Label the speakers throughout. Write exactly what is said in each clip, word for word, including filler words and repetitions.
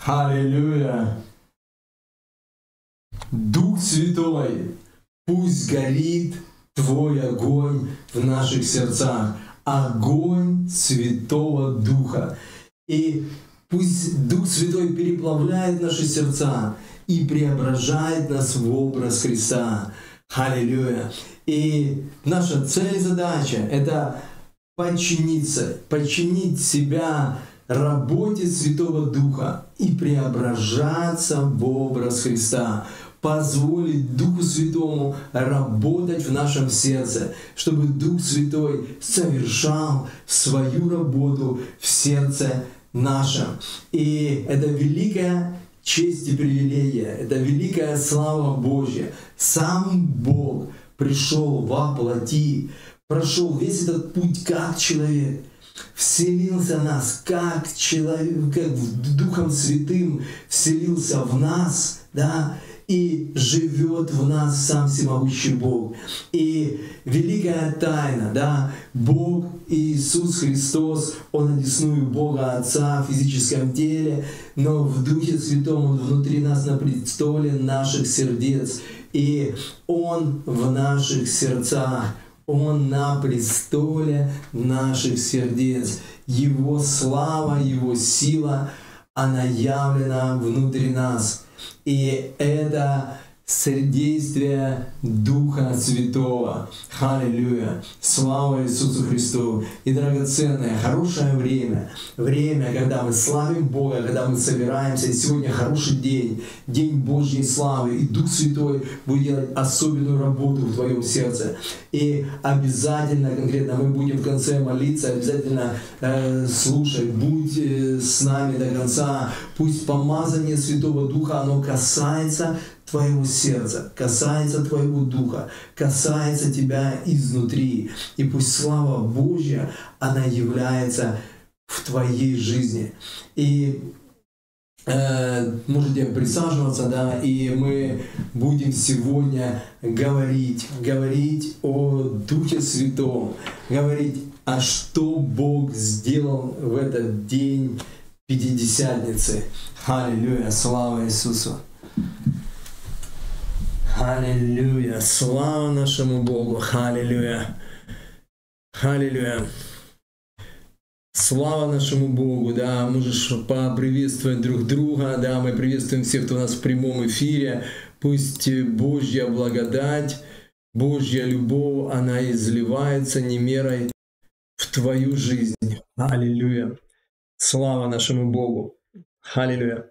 Speaker 1: Аллилуйя! Дух Святой, пусть горит Твой огонь в наших сердцах, огонь Святого Духа. И пусть Дух Святой переплавляет наши сердца и преображает нас в образ Христа. Аллилуйя! И наша цель, задача — это подчиниться, подчинить себя работе Святого Духа и преображаться в образ Христа. Позволить Духу Святому работать в нашем сердце, чтобы Дух Святой совершал свою работу в сердце нашем. И это великая честь и привилегия, это великая слава Божья. Сам Бог пришел во плоти, прошел весь этот путь как человек, вселился в нас как человек, как Духом Святым вселился в нас, да, и живет в нас сам всемогущий Бог. И великая тайна, да, Бог Иисус Христос, Он одесную Бога Отца в физическом теле, но в Духе Святом Он внутри нас на престоле наших сердец. И Он в наших сердцах, Он на престоле наших сердец. Его слава, Его сила, она явлена внутри нас. И это содействие Духа Святого. Аллилуйя! Слава Иисусу Христу! И драгоценное, хорошее время, время, когда мы славим Бога, когда мы собираемся. И сегодня хороший день, день Божьей славы. И Дух Святой будет делать особенную работу в твоем сердце. И обязательно, конкретно, мы будем в конце молиться, обязательно э, слушай, будь э, с нами до конца. Пусть помазание Святого Духа, оно касается твоего сердца, касается твоего духа, касается тебя изнутри. И пусть слава Божья, она является в твоей жизни. И э, можете присаживаться, да, и мы будем сегодня говорить, говорить о Духе Святом, говорить, а что Бог сделал в этот день Пятидесятницы. Аллилуйя! Слава Иисусу! Аллилуйя! Слава нашему Богу! Аллилуйя! Аллилуйя! Слава нашему Богу! Да, можешь поприветствовать друг друга. Да, мы приветствуем всех, кто у нас в прямом эфире. Пусть Божья благодать, Божья любовь, она изливается немерой в твою жизнь. Аллилуйя! Слава нашему Богу! Аллилуйя!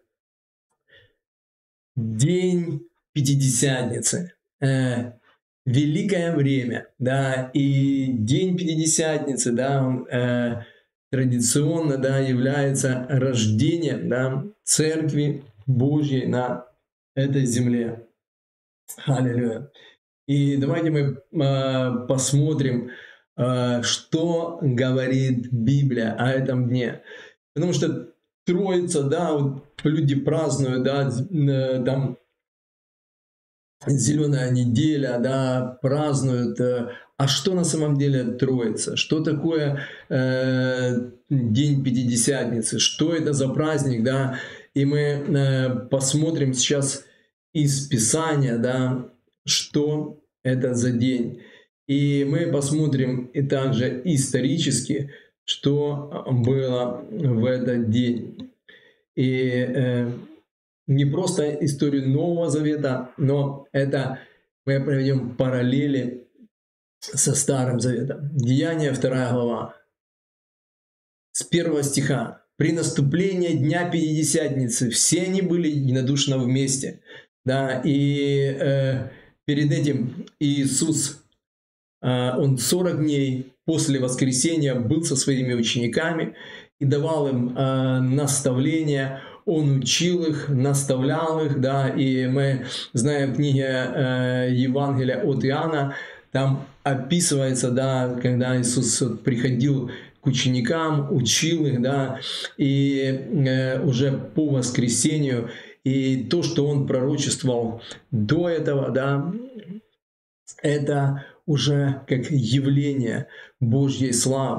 Speaker 1: День Пятидесятницы. Э, великое время, да, и День Пятидесятницы, да, он э, традиционно, да, является рождением, да, Церкви Божьей на этой земле. Аллилуйя. И давайте мы э, посмотрим, э, что говорит Библия о этом дне. Потому что Троица, да, вот люди празднуют, да, э, там, Зеленая неделя, да, празднуют. А что на самом деле Троица? Что такое э, День Пятидесятницы? Что это за праздник, да? И мы э, посмотрим сейчас из Писания, да, что это за день. И мы посмотрим и также исторически, что было в этот день. И э, не просто историю Нового Завета, но это мы проведем параллели со Старым Заветом. Деяния, вторая глава, с первого стиха. «При наступлении Дня Пятидесятницы все они были единодушно вместе». Да, и э, перед этим Иисус, э, Он сорок дней после воскресения был со своими учениками и давал им э, наставления. Он учил их, наставлял их, да, и мы знаем в книге э, Евангелия от Иоанна, там описывается, да, когда Иисус приходил к ученикам, учил их, да, и э, уже по воскресению, и то, что Он пророчествовал до этого, да, это уже как явление Божьей славы.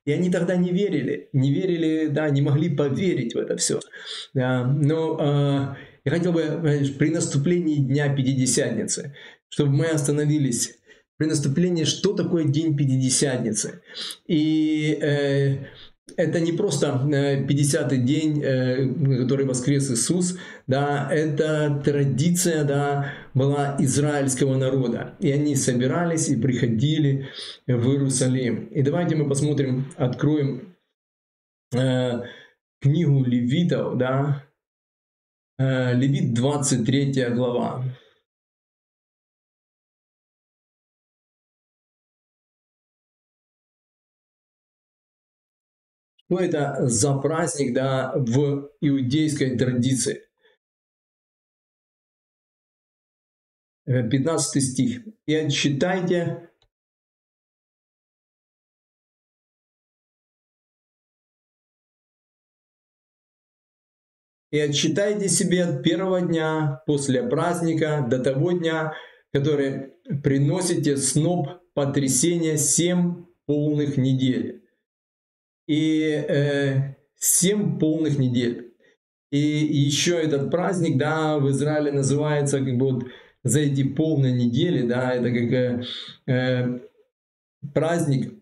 Speaker 1: И они тогда не верили, не верили, да, не могли поверить в это все. Да. Но э, я хотел бы, знаешь, при наступлении Дня Пятидесятницы, чтобы мы остановились при наступлении, что такое День Пятидесятницы. И э, это не просто пятидесятый день, который воскрес Иисус, да, это традиция, да, была израильского народа. И они собирались и приходили в Иерусалим. И давайте мы посмотрим, откроем э, книгу Левитов, да, э, Левит двадцать третья глава. Что это за праздник, да, в иудейской традиции? пятнадцатый стих. «И отсчитайте и отсчитайте себе от первого дня после праздника до того дня, который приносите сноп потрясения семь полных недель». И э, семь полных недель. И еще этот праздник, да, в Израиле называется как бы вот за эти полные недели, да, это как э, праздник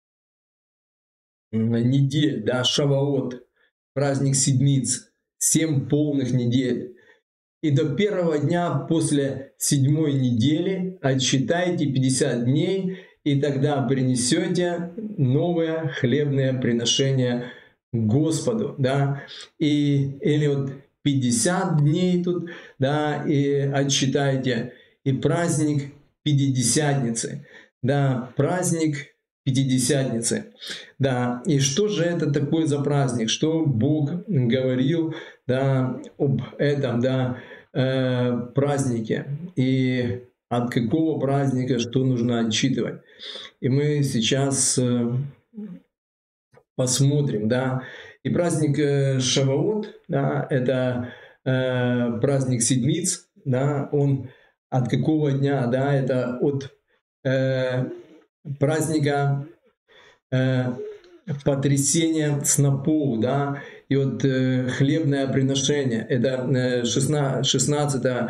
Speaker 1: недель, да, Шаваот, праздник седмиц, семь полных недель. И до первого дня после седьмой недели отсчитайте пятьдесят дней, и тогда принесете новое хлебное приношение Господу, да, и или вот пятьдесят дней тут, да, и отсчитайте, и праздник Пятидесятницы, да, праздник Пятидесятницы, да, и что же это такое за праздник, что Бог говорил, да, об этом, да, э, празднике, и от какого праздника что нужно отчитывать. И мы сейчас э, посмотрим, да. И праздник э, Шаваот, да, это э, праздник седмиц, да, он от какого дня, да, это от э, праздника э, потрясения снопов, да, и вот э, хлебное приношение, это э, шестнадцатое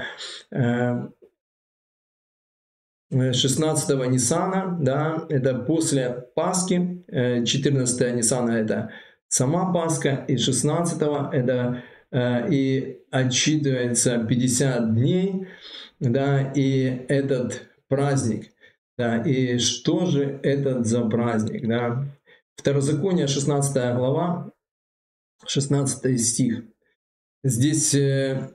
Speaker 1: шестнадцатого Ниссана, да, это после Пасхи, четырнадцатого Ниссана это сама Пасха, и шестнадцатого это э, и отсчитывается пятьдесят дней, да, и этот праздник, да, и что же этот за праздник, да. Второзаконие, шестнадцатая глава, шестнадцатый стих. Здесь э,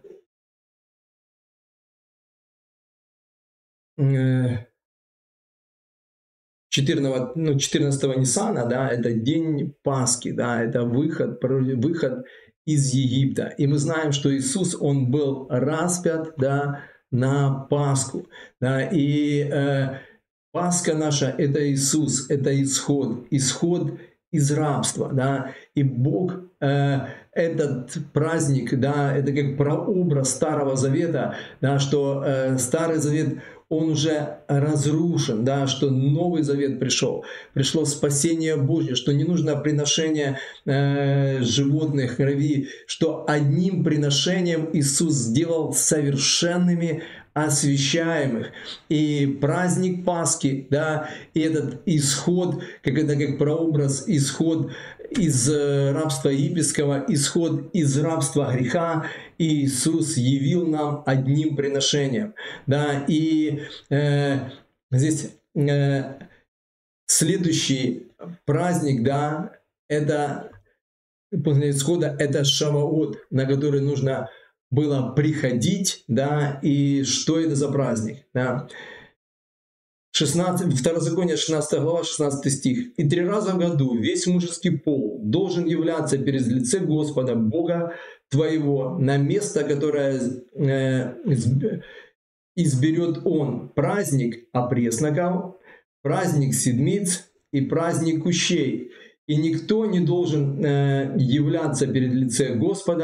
Speaker 1: четырнадцатого, ну, четырнадцатого Ниссана, да, это день Пасхи, да, это выход, выход из Египта. И мы знаем, что Иисус, Он был распят, да, на Пасху, да, и э, Пасха наша — это Иисус, это исход, исход из рабства, да, и Бог э, этот праздник, да, это как прообраз Старого Завета, да, что э, Старый Завет, он уже разрушен, да, что Новый Завет пришел, пришло спасение Божье, что не нужно приношение э, животных, крови, что одним приношением Иисус сделал совершенными освящаемых. И праздник Пасхи, да, и этот исход, как это как прообраз, исход из рабства египетского, исход из рабства греха, и Иисус явил нам одним приношением. Да, и э, здесь э, следующий праздник, да, это после исхода, это Шаваот, на который нужно было приходить, да, и что это за праздник, да. шестнадцать, Второзаконие, шестнадцатая глава, шестнадцатый стих. «И три раза в году весь мужеский пол должен являться перед лице Господа, Бога твоего, на место, которое э, изберет Он, праздник опресноков, праздник седмиц и праздник кущей. И никто не должен э, являться перед лице Господа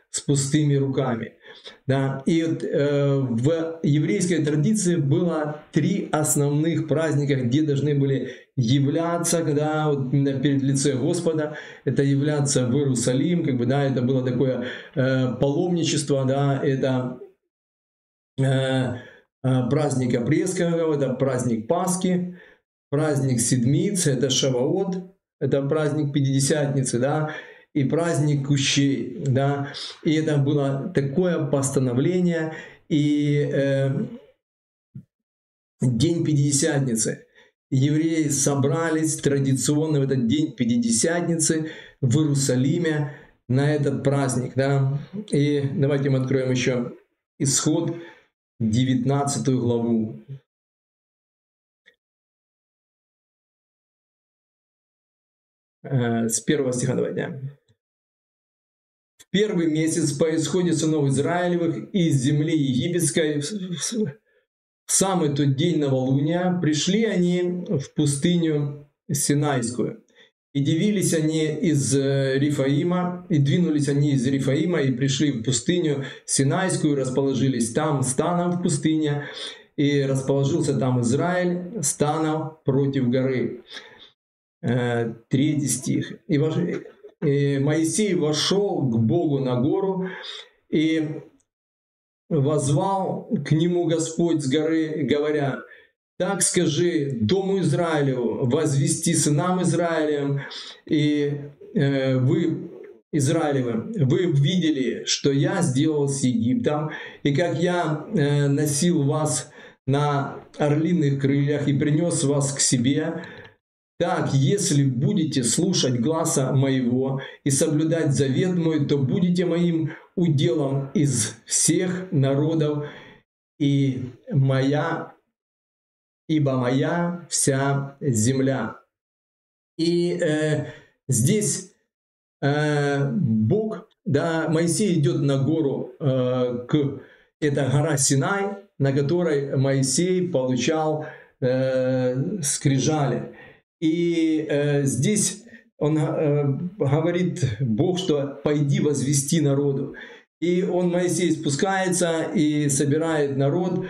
Speaker 1: с пустыми руками. Да? И вот, э, в еврейской традиции было три основных праздника, где должны были являться, когда вот именно перед лицем Господа, это являться в Иерусалим, как бы, да, это было такое э, паломничество, да, это э, праздник Апрельского, это праздник Пасхи, праздник Седмиц, это Шаваот, это праздник Пятидесятницы, да, и праздник Кущей, да, и это было такое постановление, и э, день Пятидесятницы. Евреи собрались традиционно в этот день Пятидесятницы в Иерусалиме на этот праздник, да, и давайте мы откроем еще Исход, девятнадцатую главу. С первого стиха давайте. В первый месяц по исходе сынов Израилевых из земли египетской, в самый тот день новолуния, пришли они в пустыню Синайскую. И дивились они из Рифаима, и двинулись они из Рифаима, и пришли в пустыню Синайскую, расположились там станом в пустыне, и расположился там Израиль станом против горы. Третий стих. И Моисей вошел к Богу на гору, и возвал к нему Господь с горы, говоря: «Так скажи дому Израилеву, возвести сынам Израилевым, и э, вы, Израилевым, вы видели, что я сделал с Египтом, и как я э, носил вас на орлиных крыльях и принес вас к себе. Так, если будете слушать гласа моего и соблюдать завет мой, то будете моим уделом из всех народов, и моя, ибо моя вся земля». И э, здесь э, Бог, да, Моисей идет на гору, э, к, это гора Синай, на которой Моисей получал э, скрижали. И э, здесь он э, говорит Бог, что «пойди возвести народу». И он, Моисей, спускается и собирает народ,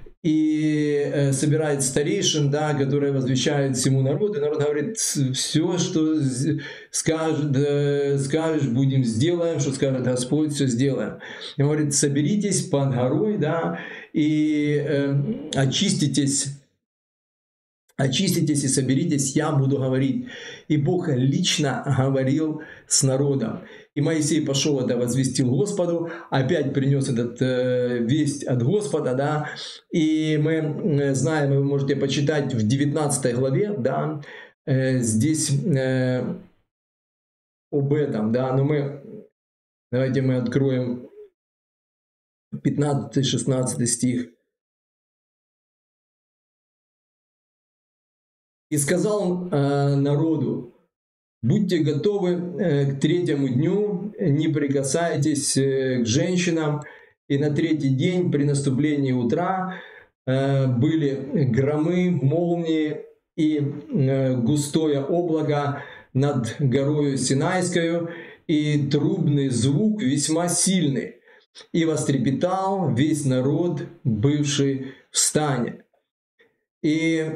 Speaker 1: и э, собирает старейшин, да, которые возвещают всему народу. И народ говорит: все, что скажет, э, скажешь, будем сделаем, что скажет Господь, все сделаем. И он говорит: соберитесь под горой, да, и э, очиститесь, очиститесь и соберитесь, я буду говорить. И Бог лично говорил с народом. И Моисей пошел это возвестил Господу, опять принес этот э, весть от Господа, да. И мы знаем, вы можете почитать в девятнадцатой главе, да, э, здесь э, об этом, да. Но мы, давайте мы откроем пятнадцатый-шестнадцатый стих. «И сказал э, народу: будьте готовы э, к третьему дню, не прикасайтесь э, к женщинам». И на третий день при наступлении утра э, были громы, молнии и э, густое облако над горою Синайскою, и трубный звук весьма сильный. И вострепетал весь народ, бывший в стане. И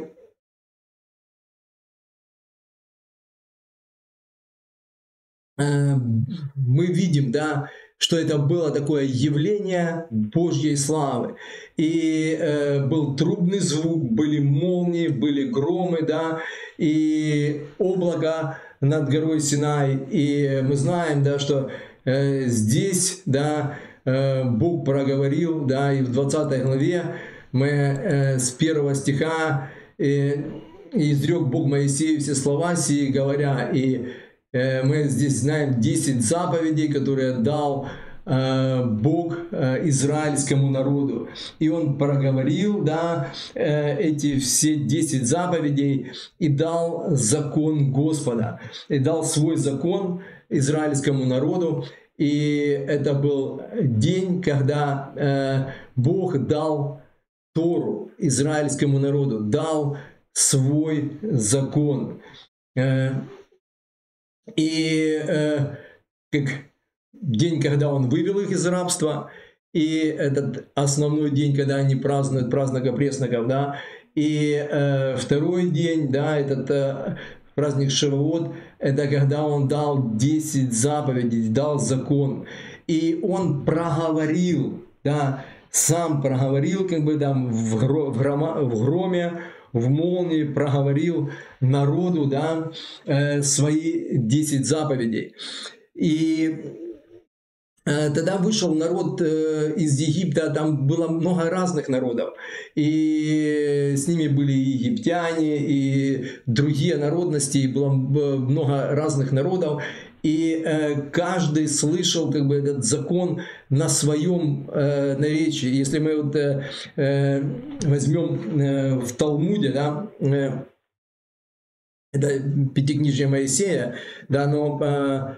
Speaker 1: мы видим, да, что это было такое явление Божьей славы. И э, был трубный звук, были молнии, были громы, да, и облако над горой Синай. И мы знаем, да, что э, здесь, да, э, Бог проговорил, да, и в двадцатой главе мы э, с первого стиха э, изрек Бог Моисею все слова сии, говоря, и мы здесь знаем десять заповедей, которые дал э, Бог э, израильскому народу. И Он проговорил, да, э, эти все десять заповедей и дал закон Господа. И дал свой закон израильскому народу. И это был день, когда э, Бог дал Тору израильскому народу, дал свой закон. Э, И э, как день, когда Он вывел их из рабства, и этот основной день, когда они празднуют праздник опресноков, да, и э, второй день, да, этот э, праздник Шавуот, это когда Он дал десять заповедей, дал закон, и Он проговорил, да, сам проговорил, как бы там в, гро, в, грома, в громе, в молнии проговорил народу, да, э, свои десять заповедей. И тогда вышел народ из Египта, там было много разных народов, и с ними были и египтяне, и другие народности, и было много разных народов, и каждый слышал как бы этот закон на своем наречии. Если мы вот возьмем в Талмуде, да, это Пятикнижие Моисея, да, но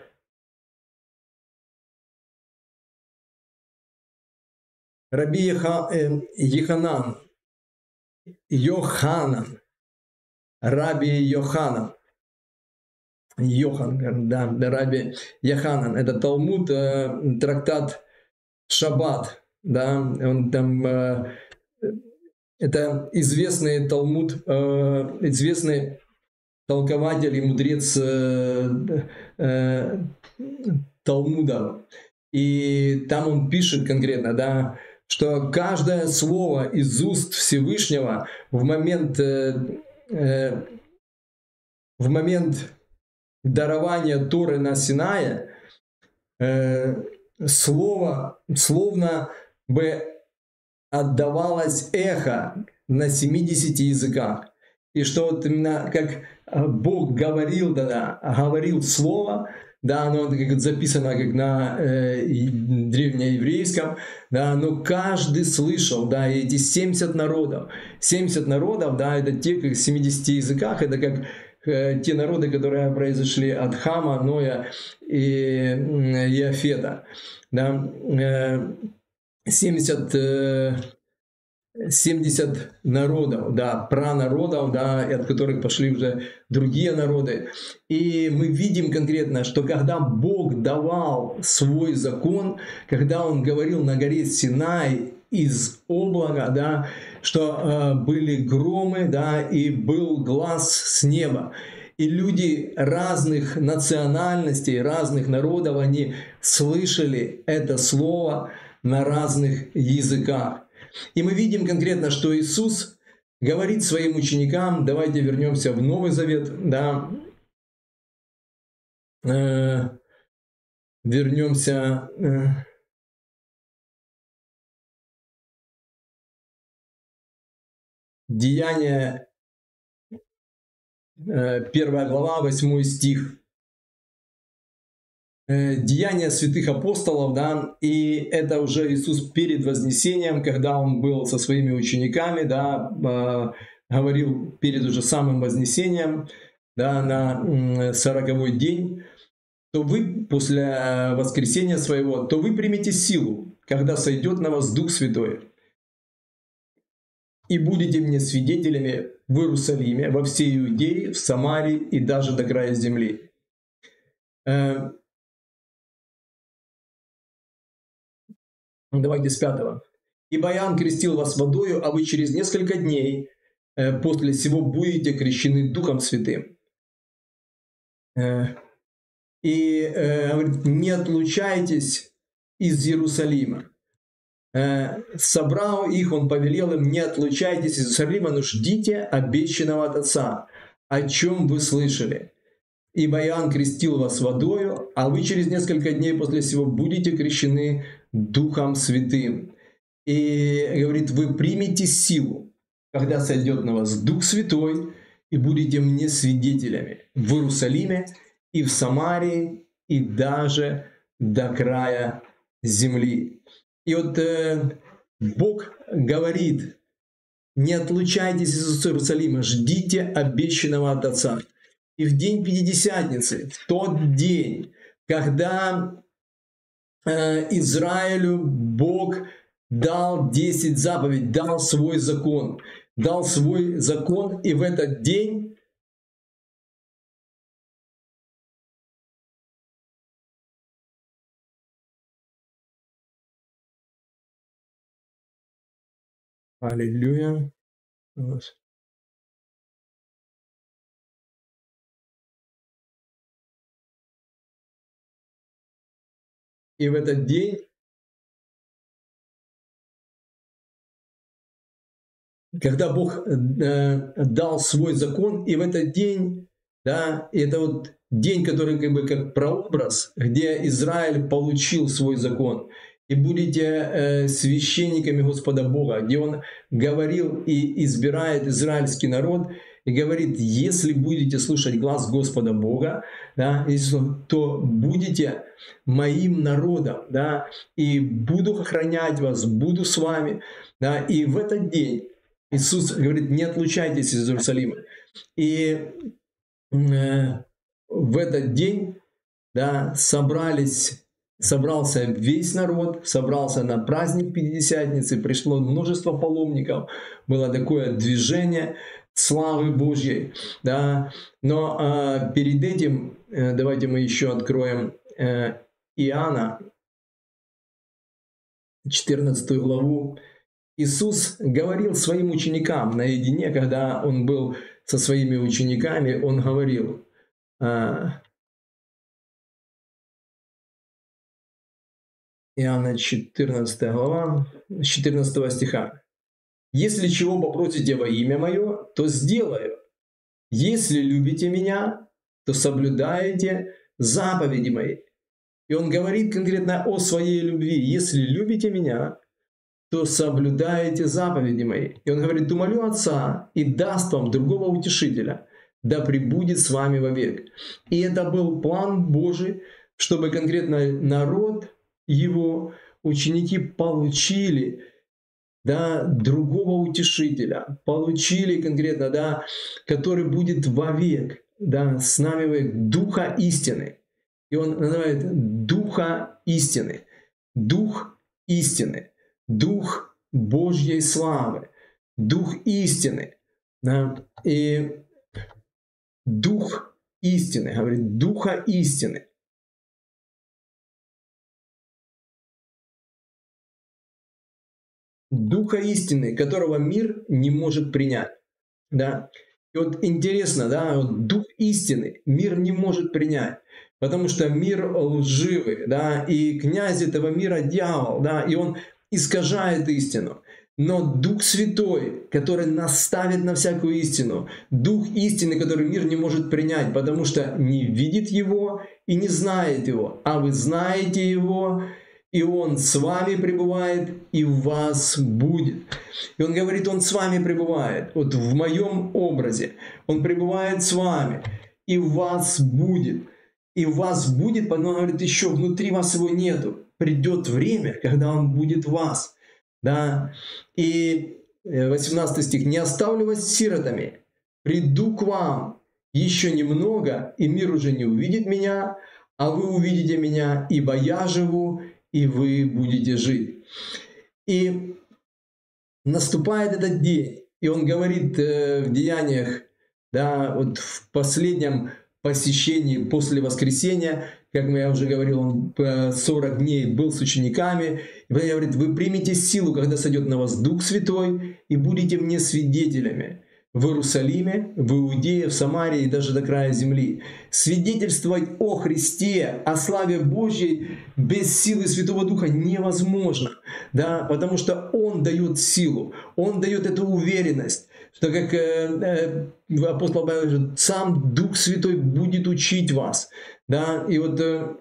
Speaker 1: Раби Йоханан, Йоханан, Раби Йоханан, Йохан, да, Раби Йоханан, это Талмуд, трактат Шаббат, да, он там, это известный Талмуд, известный толкователь и мудрец Талмуда, и там он пишет конкретно, да, что каждое слово из уст Всевышнего в момент, э, э, в момент дарования Торы на Синае, э, слово словно бы отдавалось эхо на семидесяти языках. И что вот именно как Бог говорил тогда, говорил слово, да, оно как записано как на э, древнееврейском, да, но каждый слышал, да, и эти семьдесят народов, семьдесят народов, да, это те, как в семидесяти языках, это как э, те народы, которые произошли от Хама, Ноя и Иофета, да, э, семьдесят э, семьдесят народов, да, пранародов, да, от которых пошли уже другие народы. И мы видим конкретно, что когда Бог давал свой закон, когда Он говорил на горе Синай из облака, да, что э, были громы, да, и был глас с неба. И люди разных национальностей, разных народов, они слышали это слово на разных языках. И мы видим конкретно, что Иисус говорит своим ученикам, давайте вернемся в Новый Завет, да, э, вернемся э, Деяния, э, первая глава, восьмой стих. Деяния святых апостолов, да, и это уже Иисус перед вознесением, когда Он был со своими учениками, да, э, говорил перед уже самым вознесением, да, на сороковой день, то вы после воскресения своего, то вы примете силу, когда сойдет на вас Дух Святой, и будете мне свидетелями в Иерусалиме, во всей Иудее, в Самарии и даже до края земли. Э, Давайте с пятого. «Ибо Иоанн крестил вас водою, а вы через несколько дней э, после сего будете крещены Духом Святым». Э, и э, говорит, не отлучайтесь из Иерусалима. Э, собрал их, Он повелел им, не отлучайтесь из Иерусалима, но ждите обещанного от Отца, о чем вы слышали. Ибо Иоанн крестил вас водою, а вы через несколько дней после сего будете крещены Духом Святым. И говорит, вы примете силу, когда сойдет на вас Дух Святой, и будете мне свидетелями в Иерусалиме и в Самарии, и даже до края земли. И вот э, Бог говорит, не отлучайтесь из Иерусалима, ждите обещанного от Отца. И в день Пятидесятницы, в тот день, когда э, Израилю Бог дал десять заповедей, дал свой закон, дал свой закон, и в этот день Аллилуйя. И в этот день, когда Бог э, дал свой закон, и в этот день, да, это вот день, который как бы как прообраз, где Израиль получил свой закон. И будете э, священниками Господа Бога, где Он говорил и избирает израильский народ, и говорит, если будете слушать глаз Господа Бога, да, то будете моим народом, да, и буду охранять вас, буду с вами. Да, и в этот день Иисус говорит, не отлучайтесь из Иерусалима. И э, в этот день, да, собрались, собрался весь народ, собрался на праздник Пятидесятницы, пришло множество паломников, было такое движение славы Божьей. Да. Но э, перед этим, э, давайте мы еще откроем э, Иоанна, четырнадцатую главу. Иисус говорил своим ученикам наедине, когда Он был со своими учениками, Он говорил, Иоанна четырнадцатая глава, с четырнадцатого стиха. «Если чего попросите во имя Мое, то сделаю. Если любите Меня, то соблюдаете заповеди Мои». И Он говорит конкретно о своей любви. «Если любите Меня, то соблюдаете заповеди Мои». И Он говорит, умолю Отца, и даст вам другого утешителя, да пребудет с вами вовек. И это был план Божий, чтобы конкретно народ Его, ученики получили, да, другого утешителя, получили конкретно, да, который будет вовек, да, с нами вовек, Духа истины. И Он называет Духа истины, Дух истины. Дух Божьей славы, Дух истины. Да? И Дух истины, говорит, Духа истины. Духа истины, которого мир не может принять. Да? И вот интересно, да, вот Дух истины мир не может принять, потому что мир лживый, да, и князь этого мира дьявол, да, и он искажает истину. Но Дух Святой, который наставит на всякую истину, Дух истины, который мир не может принять, потому что не видит Его и не знает Его, а вы знаете Его, и Он с вами пребывает, и в вас будет. И Он говорит, Он с вами пребывает, вот в моем образе, Он пребывает с вами, и в вас будет. И в вас будет, но Он говорит, еще внутри вас Его нету. Придет время, когда Он будет в вас. Да? И восемнадцатый стих. «Не оставлю вас сиротами, приду к вам еще немного, и мир уже не увидит меня, а вы увидите меня, ибо я живу, и вы будете жить». И наступает этот день, и Он говорит в Деяниях, да, вот в последнем посещении после воскресения, как я уже говорил, Он сорок дней был с учениками. И Он говорит, вы примете силу, когда сойдет на вас Дух Святой, и будете мне свидетелями в Иерусалиме, в Иудее, в Самарии и даже до края земли. Свидетельствовать о Христе, о славе Божьей без силы Святого Духа невозможно. Да? Потому что Он дает силу, Он дает эту уверенность, что, как э, э, апостол Павел говорит, сам Дух Святой будет учить вас. Да? И вот э,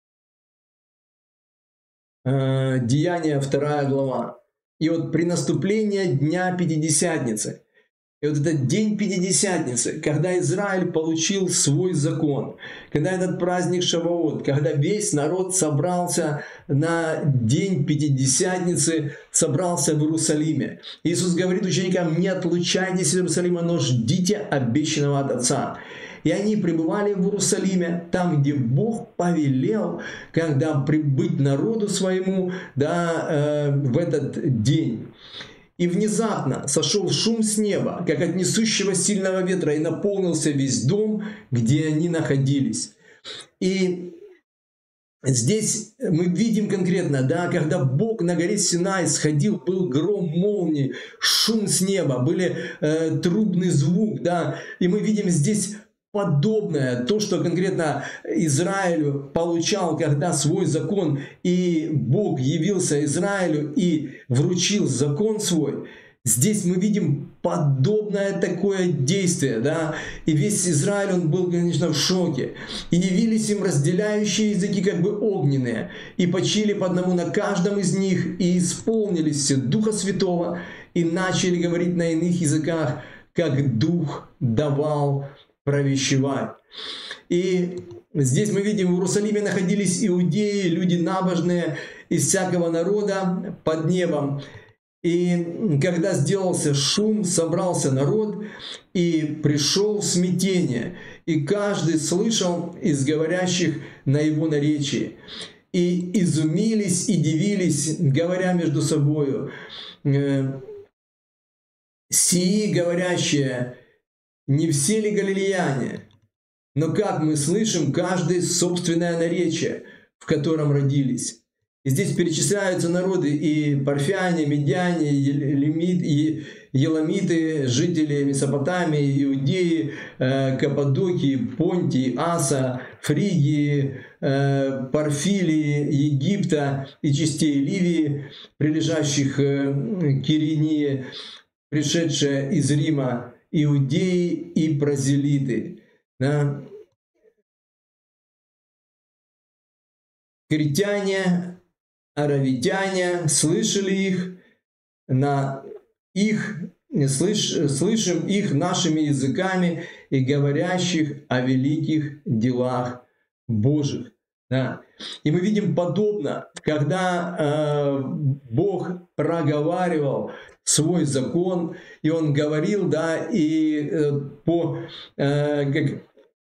Speaker 1: э, Деяния, вторая глава. И вот при наступлении Дня Пятидесятницы, и вот этот день Пятидесятницы, когда Израиль получил свой закон, когда этот праздник Шавуот, когда весь народ собрался на день Пятидесятницы, собрался в Иерусалиме. Иисус говорит ученикам, не отлучайтесь из Иерусалима, но ждите обещанного от Отца. И они пребывали в Иерусалиме, там, где Бог повелел, когда прибыть народу своему, да, э, в этот день. И внезапно сошел шум с неба, как от несущего сильного ветра, и наполнился весь дом, где они находились. И здесь мы видим конкретно, да, когда Бог на горе Синай сходил, был гром молнии, шум с неба, были э, трубный звук, да, и мы видим здесь подобное, то, что конкретно Израилю получал, когда свой закон, и Бог явился Израилю и вручил закон свой. Здесь мы видим подобное такое действие, да, и весь Израиль, он был, конечно, в шоке. И явились им разделяющие языки, как бы огненные, и почили по одному на каждом из них, и исполнились все Духа Святого, и начали говорить на иных языках, как Дух давал провещевать. И здесь мы видим, в Иерусалиме находились иудеи, люди набожные из всякого народа под небом. И когда сделался шум, собрался народ, и пришел в смятение, и каждый слышал из говорящих на его наречии. И изумились и дивились, говоря между собою: «Сии говорящие, не все ли галилеяне? Но как мы слышим, каждый собственное наречие, в котором родились». И здесь перечисляются народы: и парфяне, медяне, елемит, и еламиты, жители Месопотамии, Иудеи, э, Каппадокии, Понтии, Аса, Фригии, э, Парфилии, Египта и частей Ливии, прилежащих э, к Киринии, пришедшие из Рима, иудеи и прозелиты. Да. Критяне, аравитяне, слышали их, на их, слыш, слышим их нашими языками и говорящих о великих делах Божьих. Да. И мы видим подобно, когда э, Бог проговаривал свой закон, и Он говорил, да, и э, по, э, как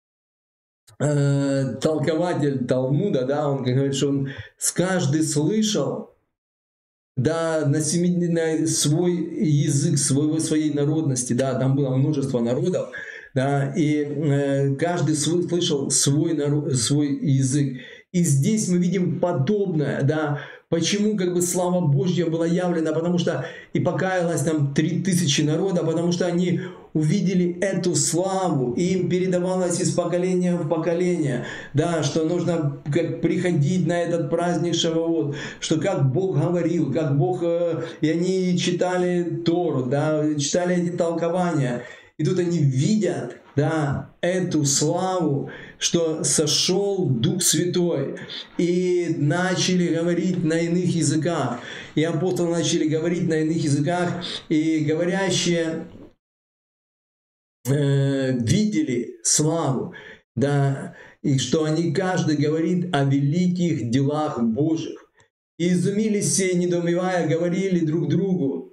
Speaker 1: э, толкователь Талмуда, да, он говорит, что он с каждый слышал, да, на, семи, на свой язык, свой, своей народности, да, там было множество народов, да, и э, каждый слышал свой, народ, свой язык. И здесь мы видим подобное, да. Почему как бы слава Божья была явлена? Потому что и покаялось там три тысячи народа, потому что они увидели эту славу, и им передавалось из поколения в поколение, да, что нужно как приходить на этот праздник Шавуот, что как Бог говорил, как Бог, э, и они читали Тору, да, читали эти толкования. И тут они видят, да, эту славу, что сошел Дух Святой, и начали говорить на иных языках. И апостолы начали говорить на иных языках, и говорящие э, видели славу, да, и что они, каждый говорит о великих делах Божьих. И изумились все, недоумевая, говорили друг другу: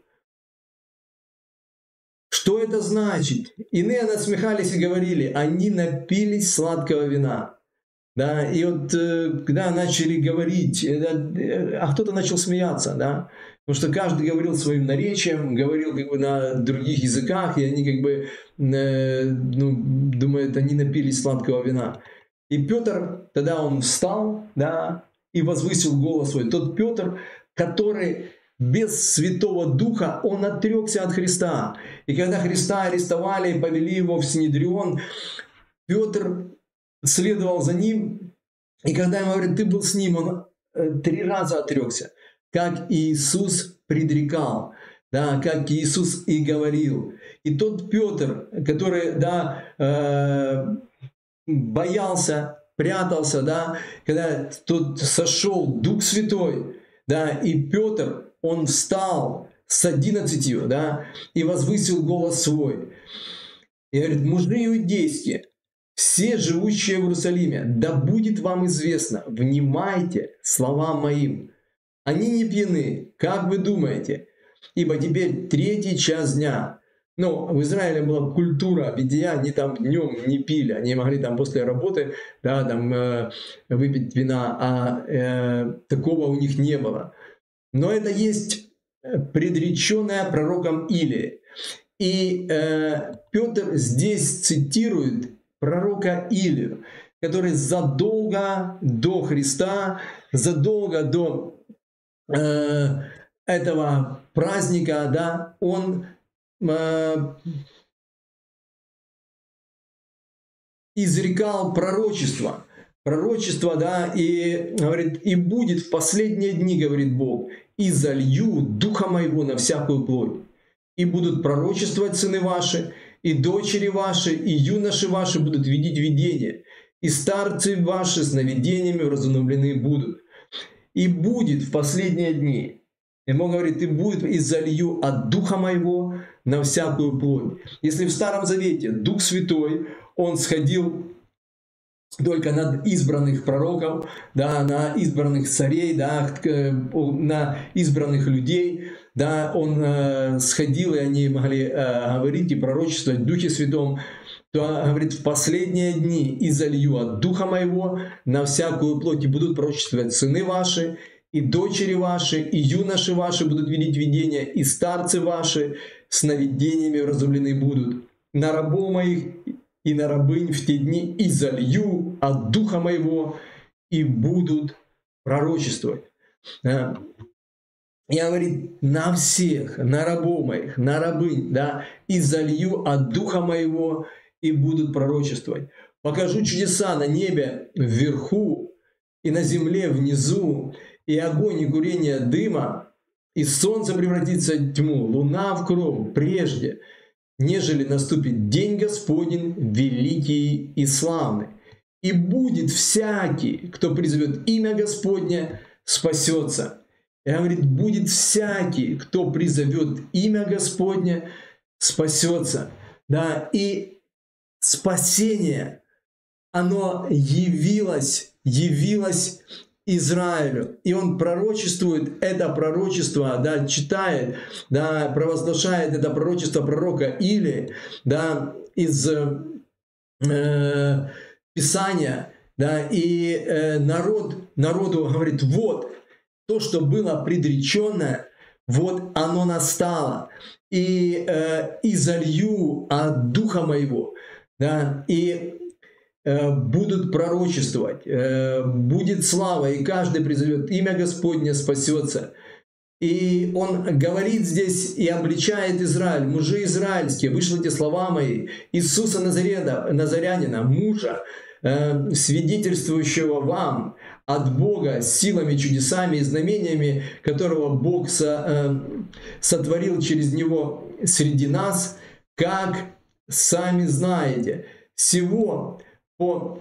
Speaker 1: что это значит? Иные насмехались и говорили: они напились сладкого вина. Да, и вот когда начали говорить, а кто-то начал смеяться, да, потому что каждый говорил своим наречием, говорил как бы на других языках, и они как бы, ну, думают, они напились сладкого вина. И Петр, тогда он встал, да, и возвысил голос свой. Тот Петр, который без Святого Духа, он отрекся от Христа. И когда Христа арестовали и повели его в Синедрион, Петр следовал за ним. И когда ему говорят: ты был с ним, он три раза отрекся. Как Иисус предрекал, да, как Иисус и говорил. И тот Петр, который, да, э, боялся, прятался, да, когда тут сошел Дух Святой, да, и Петр, он встал с одиннадцатью, да, и возвысил голос свой. И говорит: мужи иудейские, все живущие в Иерусалиме, да будет вам известно, внимайте словам моим. Они не пьяны, как вы думаете? Ибо теперь третий час дня. Но в Израиле была культура питья, они там днем не пили, они могли там после работы, да, там, э, выпить вина, а э, такого у них не было. Но это есть предреченное пророком Илии. И э, Петр здесь цитирует пророка Илию, который задолго до Христа, задолго до э, этого праздника, да, он э, изрекал пророчество. Пророчество, да, и говорит, и будет в последние дни, говорит Бог, и залью Духа Моего на всякую плоть. И будут пророчествовать сыны ваши, и дочери ваши, и юноши ваши будут видеть видения, и старцы ваши сновидениями вразумлены будут. И будет в последние дни. И Бог говорит, и будет, и залью от Духа Моего на всякую плоть. Если в Старом Завете Дух Святой, Он сходил только на избранных пророков, да, на избранных царей, да, на избранных людей, да, Он э, сходил, и они могли э, говорить и пророчествовать в Духе Святом, то, говорит, в последние дни и залью от Духа Моего на всякую плоть, и будут пророчествовать сыны ваши, и дочери ваши, и юноши ваши будут видеть видения, и старцы ваши сновидениями вразумлены будут. На рабов моих и на рабынь в те дни и залью от Духа Моего, и будут пророчествовать. Я говорит, на всех, на рабов моих, на рабынь, да, и залью от Духа Моего, и будут пророчествовать. Покажу чудеса на небе вверху и на земле внизу, и огонь и курение дыма, и солнце превратится в тьму, луна в кровь прежде, нежели наступит день Господень великий и славный. И будет всякий, кто призовет имя Господне, спасется. И говорит, будет всякий, кто призовет имя Господне, спасется. Да, и спасение, оно явилось, явилось Израилю. И он пророчествует это пророчество, да, читает, да, провозглашает это пророчество пророка Илии, да, из э, Писания, да, и э, народ, народу говорит, вот, то, что было предреченное, вот оно настало. И, э, и залью от Духа Моего, да, и будут пророчествовать, будет слава, и каждый призовет имя Господне, спасется. И он говорит здесь и обличает Израиль, мужи израильские, вышлите слова мои, Иисуса Назарета, Назарянина, мужа, свидетельствующего вам от Бога силами, чудесами и знамениями, которого Бог сотворил через него среди нас, как сами знаете. Всего по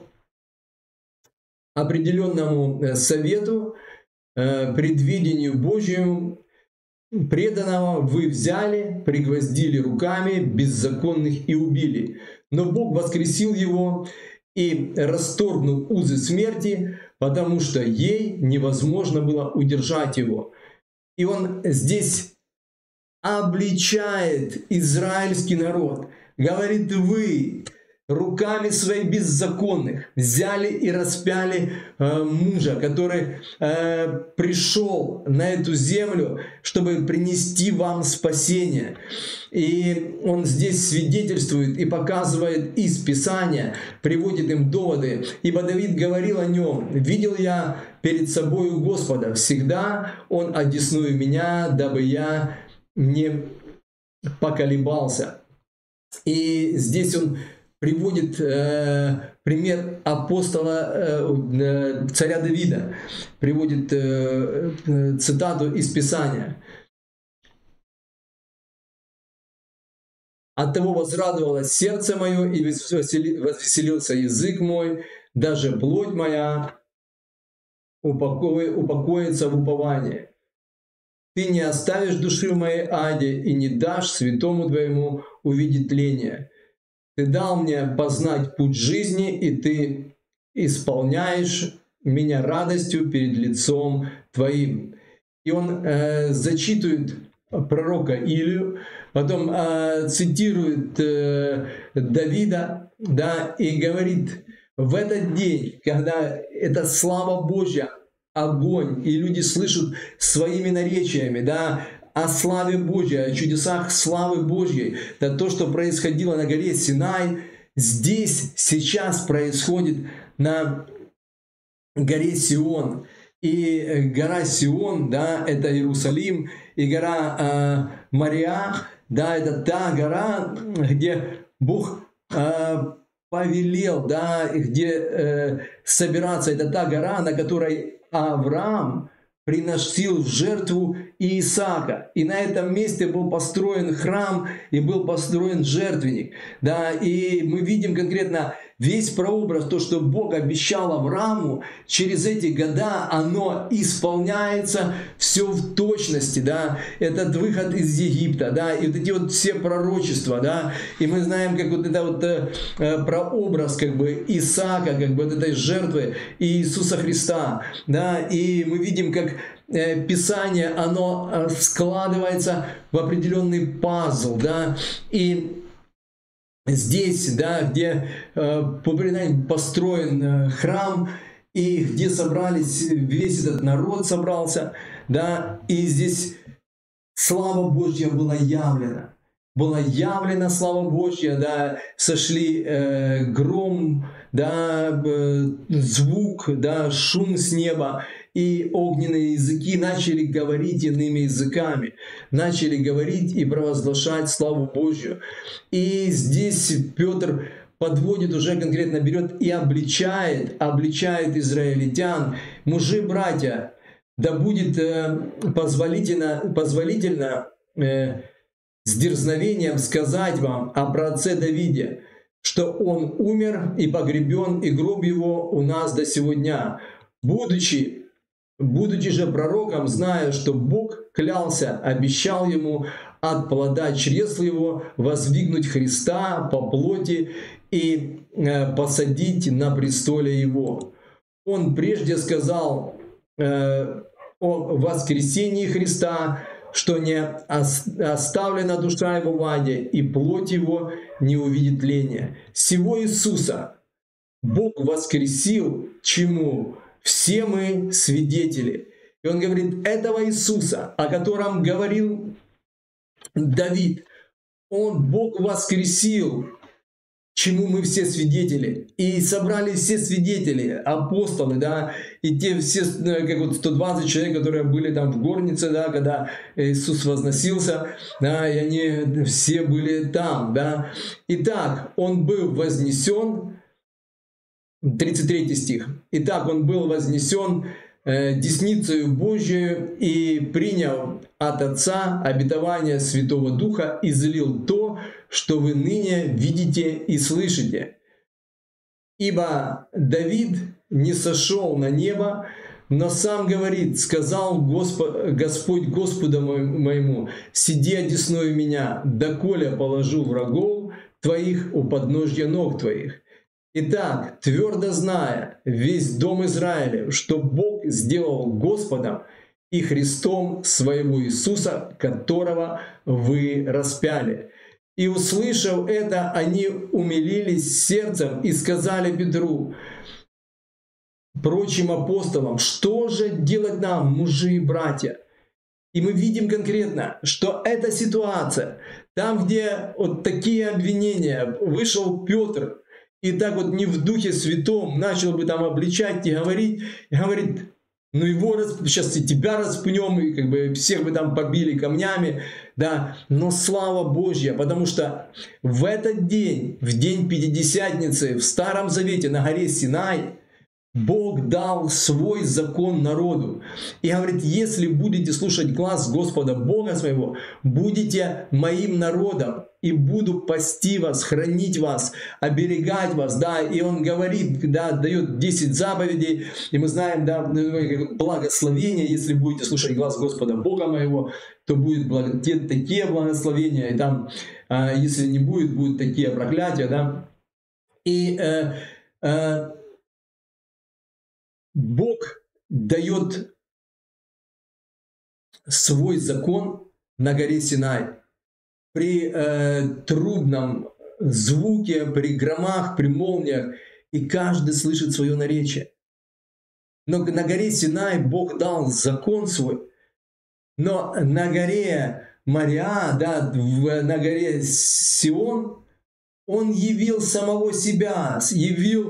Speaker 1: определенному совету, предвидению Божьему, преданного вы взяли, пригвоздили руками беззаконных и убили. Но Бог воскресил его и расторгнул узы смерти, потому что ей невозможно было удержать его. И он здесь обличает израильский народ, говорит, вы руками своих беззаконных взяли и распяли э, мужа, который э, пришел на эту землю, чтобы принести вам спасение. И он здесь свидетельствует и показывает из Писания, приводит им доводы. Ибо Давид говорил о нем: «Видел я перед собою Господа, всегда Он одесную меня, дабы я не поколебался». И здесь он приводит э, пример апостола, э, царя Давида, приводит э, э, цитату из Писания. «Оттого возрадовалось сердце мое, и возвеселился язык мой, даже плоть моя упоко... упокоится в уповании. Ты не оставишь души в моей аде, и не дашь святому твоему увидеть тление. Ты дал мне познать путь жизни, и ты исполняешь меня радостью перед лицом твоим». И он э, зачитывает пророка Илию, потом э, цитирует э, Давида, да, и говорит: в этот день, когда эта слава Божья, огонь, и люди слышат своими наречиями, да, о славе Божьей, о чудесах славы Божьей, да, то, что происходило на горе Синай, здесь, сейчас происходит на горе Сион. И гора Сион, да, это Иерусалим, и гора э, Мориах, да, это та гора, где Бог э, повелел, да, где э, собираться. Это та гора, на которой Авраам приносил в жертву Исаака. И на этом месте был построен храм и был построен жертвенник. Да, и мы видим конкретно весь прообраз, то, что Бог обещал Аврааму, через эти года оно исполняется все в точности. Да. Этот выход из Египта, да, и вот эти вот все пророчества, да, и мы знаем, как вот это вот э, прообраз как бы Исаака, как бы вот этой жертвы Иисуса Христа, да, и мы видим, как э, Писание, оно э, складывается в определенный пазл, да, и здесь, да, где э, по преданию построен э, храм, и где собрались, весь этот народ собрался, да, и здесь слава Божья была явлена. Была явлена слава Божья, да, сошли э, гром, да, э, звук, да, шум с неба, и огненные языки начали говорить иными языками, начали говорить и провозглашать славу Божью. И здесь Петр подводит уже конкретно, берет и обличает, обличает израильтян: мужи, братья, да будет э, позволительно, позволительно э, с дерзновением сказать вам о праотце Давиде, что он умер и погребен, и гроб его у нас до сего дня. Будучи, будучи же пророком, зная, что Бог клялся, обещал ему от плода чресла его воздвигнуть Христа по плоти и э, посадить на престоле его. Он прежде сказал э, о воскресении Христа, что не оставлена душа его в аде, и плоть его не увидит тления. Сего Иисуса Бог воскресил, чему все мы свидетели. И он говорит, этого Иисуса, о котором говорил Давид, он, Бог воскресил, чему мы все свидетели. И собрались все свидетели, апостолы, да, и те все, как вот сто двадцать человек, которые были там в горнице, да, когда Иисус возносился, да, и они все были там, да. Итак, он был вознесен, тридцать третий стих. Итак, он был вознесен э, десницею Божию и принял от Отца обетование Святого Духа, излил то, что вы ныне видите и слышите. Ибо Давид не сошел на небо, но сам говорит, сказал Господ, Господь Господу моему, сиди одесную меня, доколе положу врагов твоих у подножья ног твоих. Итак, твердо зная весь дом Израиля, что Бог сделал Господом и Христом своего Иисуса, которого вы распяли. И услышав это, они умилились сердцем и сказали Петру, прочим апостолам, что же делать нам, мужи и братья? И мы видим конкретно, что эта ситуация, там, где вот такие обвинения, вышел Петр, и так вот не в Духе Святом начал бы там обличать и говорить, и говорит, ну его расп... сейчас и тебя распнем, и как бы всех бы там побили камнями, да, но слава Божья, потому что в этот день, в день Пятидесятницы, в Старом Завете на горе Синай, Бог дал свой закон народу. И говорит, если будете слушать глаз Господа Бога своего, будете моим народом, и буду пасти вас, хранить вас, оберегать вас. Да? И он говорит, да, дает десять заповедей, и мы знаем, да, благословение, если будете слушать глаз Господа Бога моего, то будет благо... те, такие благословения, и там, а, если не будет, будут такие проклятия. Да? И э, э, Бог дает свой закон на горе Синай. При э, трубном звуке, при громах, при молниях, и каждый слышит свое наречие. Но на горе Синай Бог дал закон свой, но на горе Мориа, да, в, на горе Сион, Он явил самого себя, явил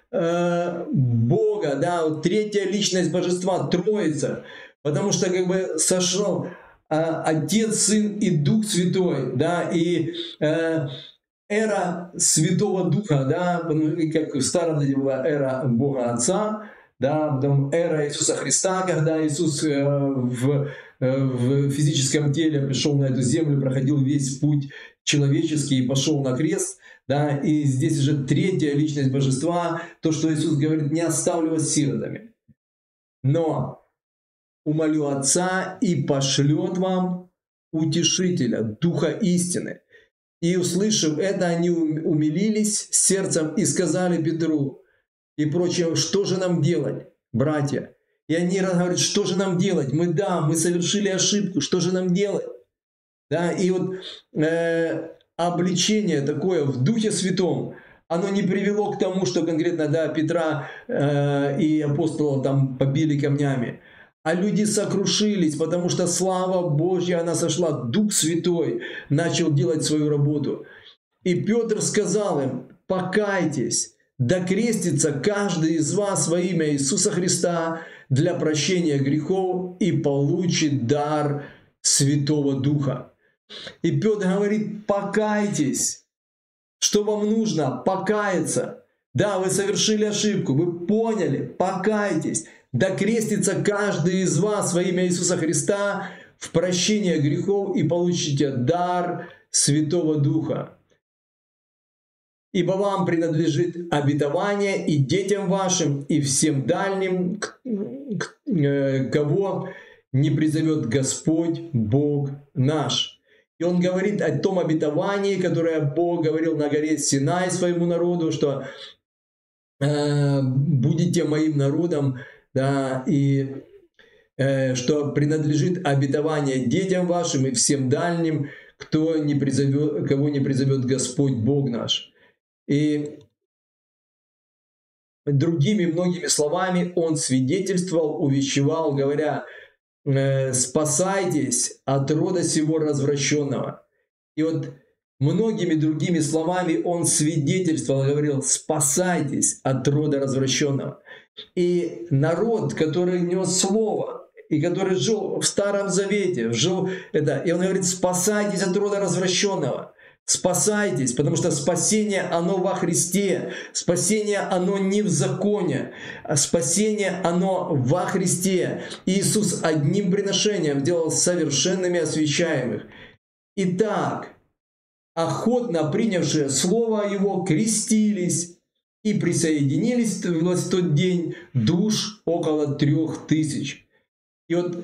Speaker 1: э, Бога, да, вот третья личность Божества, Троица, потому что как бы сошел э, Отец, Сын и Дух Святой, да, и э, эра Святого Духа, да, как в Старом Завете была эра Бога Отца, да, потом эра Иисуса Христа, когда Иисус э, в, э, в физическом теле пришел на эту землю, проходил весь путь человеческий и пошел на крест, да, и здесь уже третья личность Божества, то, что Иисус говорит: не оставлю вас сиротами, но умолю Отца и пошлет вам утешителя, Духа истины. И, услышав это, они умилились сердцем и сказали Петру и прочим: что же нам делать, братья? И они говорят: что же нам делать? Мы, да, мы совершили ошибку, что же нам делать? Да, и вот э, обличение такое в Духе Святом, оно не привело к тому, что конкретно, да, Петра э, и апостолов там побили камнями. А люди сокрушились, потому что слава Божья, она сошла, Дух Святой начал делать свою работу. И Петр сказал им: покайтесь, да крестится каждый из вас во имя Иисуса Христа для прощения грехов и получит дар Святого Духа. И Петр говорит: покайтесь. Что вам нужно? Покаяться. Да, вы совершили ошибку, вы поняли, покайтесь. Да крестится каждый из вас во имя Иисуса Христа в прощение грехов и получите дар Святого Духа. Ибо вам принадлежит обетование и детям вашим, и всем дальним, кого не призовет Господь Бог наш. И он говорит о том обетовании, которое Бог говорил на горе Синай своему народу, что э, будете моим народом, да, и э, что принадлежит обетование детям вашим и всем дальним, кто не призовет, кого не призовет Господь Бог наш. И другими многими словами он свидетельствовал, увещевал, говоря: спасайтесь от рода сего развращенного. И вот многими другими словами он свидетельствовал, говорил: спасайтесь от рода развращенного. И народ, который нес слово, и который жил в Старом Завете, жил это, и он говорит: спасайтесь от рода развращенного. Спасайтесь, потому что спасение, оно во Христе. Спасение, оно не в законе. Спасение, оно во Христе. Иисус одним приношением делал совершенными освящаемых. Итак, охотно принявшие Слово Его крестились и присоединились в тот день душ около трех тысяч. И вот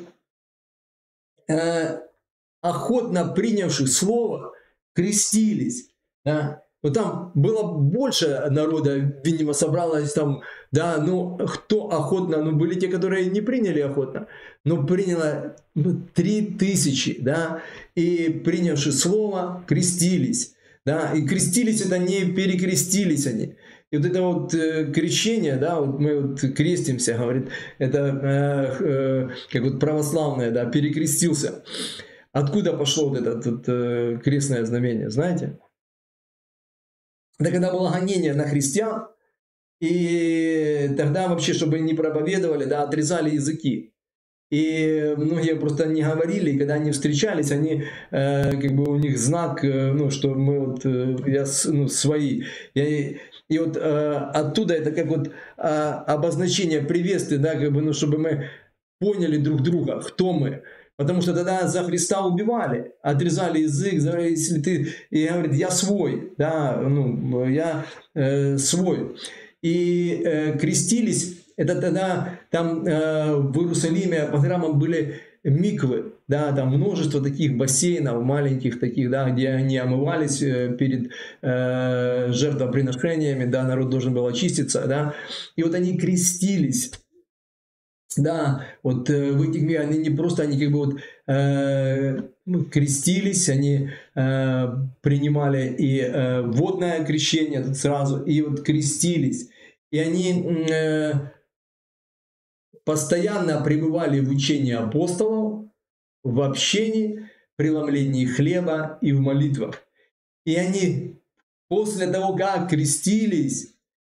Speaker 1: э, охотно принявших Слово крестились, да. Вот там было больше народа, видимо, собралось там, да, ну, кто охотно, ну, были те, которые не приняли охотно, но приняло три тысячи, да, и принявши слово, крестились, да, и крестились это не перекрестились они. И вот это вот э, крещение, да, вот мы вот крестимся, говорит, это э, э, как вот православное, да, перекрестился. Откуда пошло вот это вот, э, крестное знамение, знаете? Это когда было гонение на христиан, и тогда вообще, чтобы не проповедовали, да, отрезали языки. И многие просто не говорили, и когда они встречались, они, э, как бы у них знак, э, ну, что мы вот, э, я, ну, свои. И, и вот э, оттуда это как вот э, обозначение приветствия, да, как бы, ну, чтобы мы поняли друг друга, кто мы. Потому что тогда за Христа убивали, отрезали язык, если ты, и говорит: я свой, да, ну, я э, свой. И э, крестились, это тогда там э, в Иерусалиме по храмам были миквы, да, там множество таких бассейнов маленьких таких, да, где они омывались перед э, жертвоприношениями, да, народ должен был очиститься, да, и вот они крестились. Да, вот э, в этих мирах они не просто, они как бы вот э, крестились, они э, принимали и э, водное крещение тут сразу, и вот крестились. И они э, постоянно пребывали в учении апостолов, в общении, преломлении хлеба и в молитвах. И они после того, как крестились,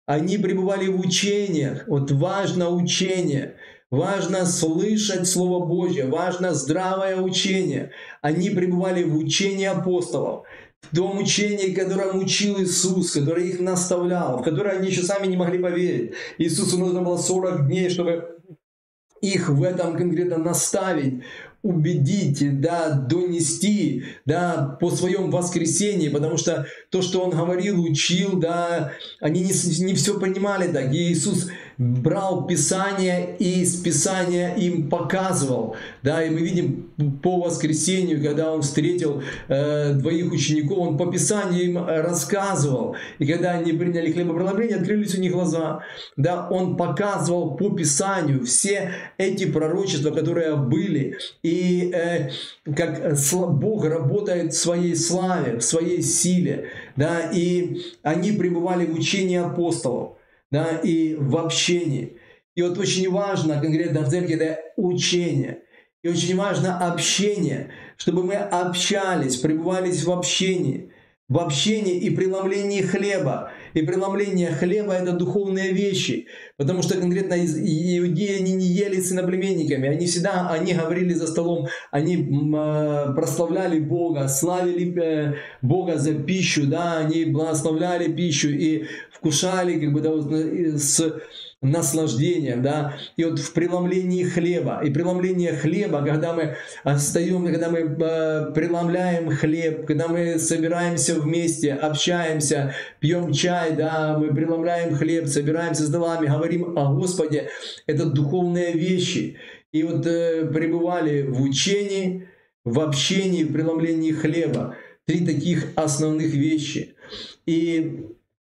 Speaker 1: Они пребывали в учениях. Вот важно учение. Важно слышать Слово Божье. Важно здравое учение. Они пребывали в учении апостолов. В том учении, которым учил Иисус, который их наставлял, в которое они еще сами не могли поверить. Иисусу нужно было сорок дней, чтобы их в этом конкретно наставить, убедить, да, донести, да, по своем воскресении, потому что то, что Он говорил, учил, да, они не, не все понимали так. И Иисус брал Писание и из Писания им показывал. Да, и мы видим по воскресению, когда Он встретил э, двоих учеников, Он по Писанию им рассказывал. И когда они приняли хлебопреломление, открылись у них глаза. Да, Он показывал по Писанию все эти пророчества, которые были. И э, как Бог работает в своей славе, в своей силе. Да, и они пребывали в учении апостолов. Да, и в общении. И вот очень важно конкретно в церкви это учение. И очень важно общение, чтобы мы общались, пребывались в общении. В общении и преломлении хлеба. И преломление хлеба — это духовные вещи. Потому что конкретно иудеи, они не ели с иноплеменниками. Они всегда, они говорили за столом, они прославляли Бога, славили Бога за пищу, да, они благословляли пищу и вкушали как бы, да, с наслаждением, да, и вот в преломлении хлеба, и преломление хлеба, когда мы остаем, когда мы э, преломляем хлеб, когда мы собираемся вместе, общаемся, пьем чай, да, мы преломляем хлеб, собираемся с домами, говорим о Господе, это духовные вещи. И вот э, пребывали в учении, в общении, в преломлении хлеба. Три таких основных вещи. И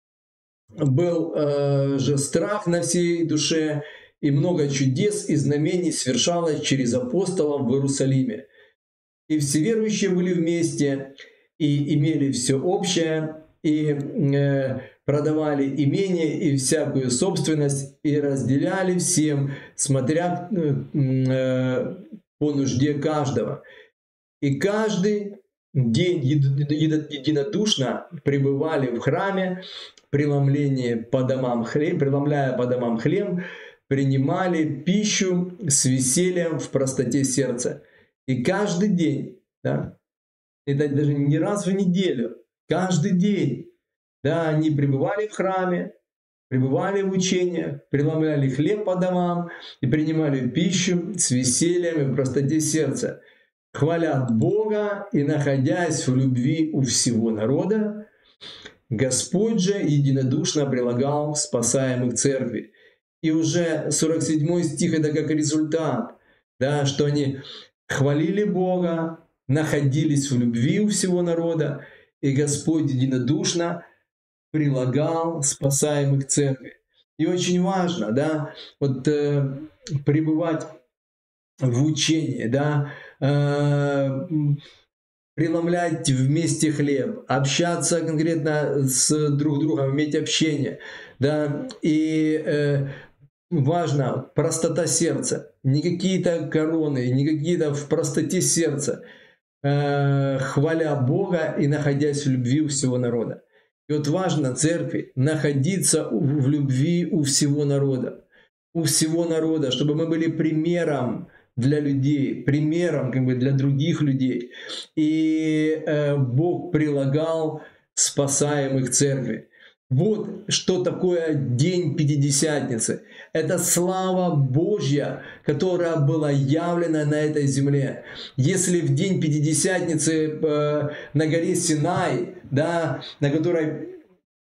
Speaker 1: был э, же страх на всей душе, и много чудес и знамений совершалось через апостолов в Иерусалиме. И все верующие были вместе, и имели все общее, и э, продавали имение и всякую собственность, и разделяли всем, смотря э, по нужде каждого. И каждый день единодушно пребывали в храме, преломление по домам хлеб, преломляя по домам хлеб, принимали пищу с весельем в простоте сердца. И каждый день, да, это даже не раз в неделю, каждый день, да, они пребывали в храме, пребывали в учениях, преломляли хлеб по домам и принимали пищу с весельем и в простоте сердца, хвалят Бога и находясь в любви у всего народа. Господь же единодушно прилагал спасаемых церкви. И уже сорок седьмой стих — это как результат, да, что они хвалили Бога, находились в любви у всего народа, и Господь единодушно прилагал спасаемых церкви. И очень важно, да, вот э, пребывать в учении, да, э, преломлять вместе хлеб, общаться конкретно с друг другом, иметь общение, да, и э, важно простота сердца, не какие-то короны, не какие-то в простоте сердца, э, хваля Бога и находясь в любви у всего народа. И вот важно церкви находиться в любви у всего народа, у всего народа, чтобы мы были примером для людей, примером как бы для других людей. И э, Бог прилагал спасаемых церкви. Вот что такое День Пятидесятницы. Это слава Божья, которая была явлена на этой земле. Если в День Пятидесятницы э, на горе Синай, да, на которой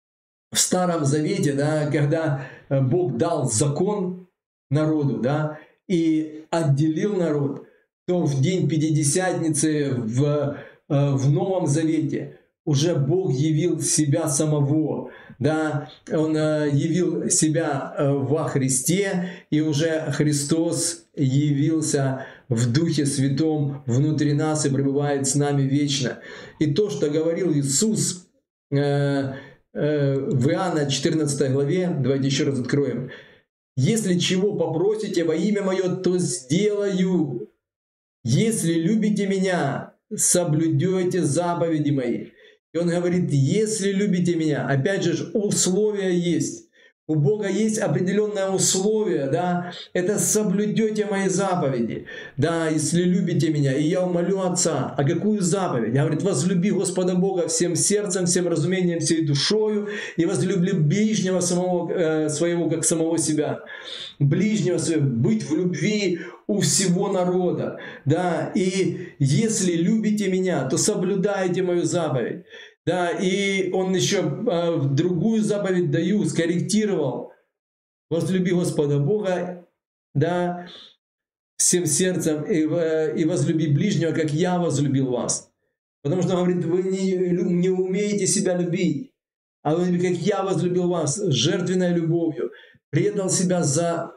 Speaker 1: в Старом Завете, да, когда Бог дал закон народу, да, и отделил народ, то в День Пятидесятницы в, в Новом Завете уже Бог явил себя самого, да, Он явил себя во Христе, и уже Христос явился в Духе Святом внутри нас и пребывает с нами вечно. И то, что говорил Иисус э, э, в Иоанна четырнадцатой главе, давайте еще раз откроем. «Если чего попросите во имя Мое, то сделаю. Если любите Меня, соблюдете заповеди Мои». И Он говорит, если любите Меня, опять же, условия есть. У Бога есть определенное условие, да, это соблюдете мои заповеди, да, если любите меня, и я умолю Отца. А какую заповедь? Я говорит, возлюби Господа Бога всем сердцем, всем разумением, всей душою, и возлюби ближнего самого, э, своего, как самого себя. Ближнего своего, быть в любви у всего народа, да, и если любите меня, то соблюдайте мою заповедь. Да, и он еще э, другую заповедь даю, скорректировал. Возлюби Господа Бога, да, всем сердцем, и, э, и возлюби ближнего, как я возлюбил вас. Потому что, он говорит, вы не, не умеете себя любить, а вы, как я возлюбил вас, жертвенной любовью, предал себя за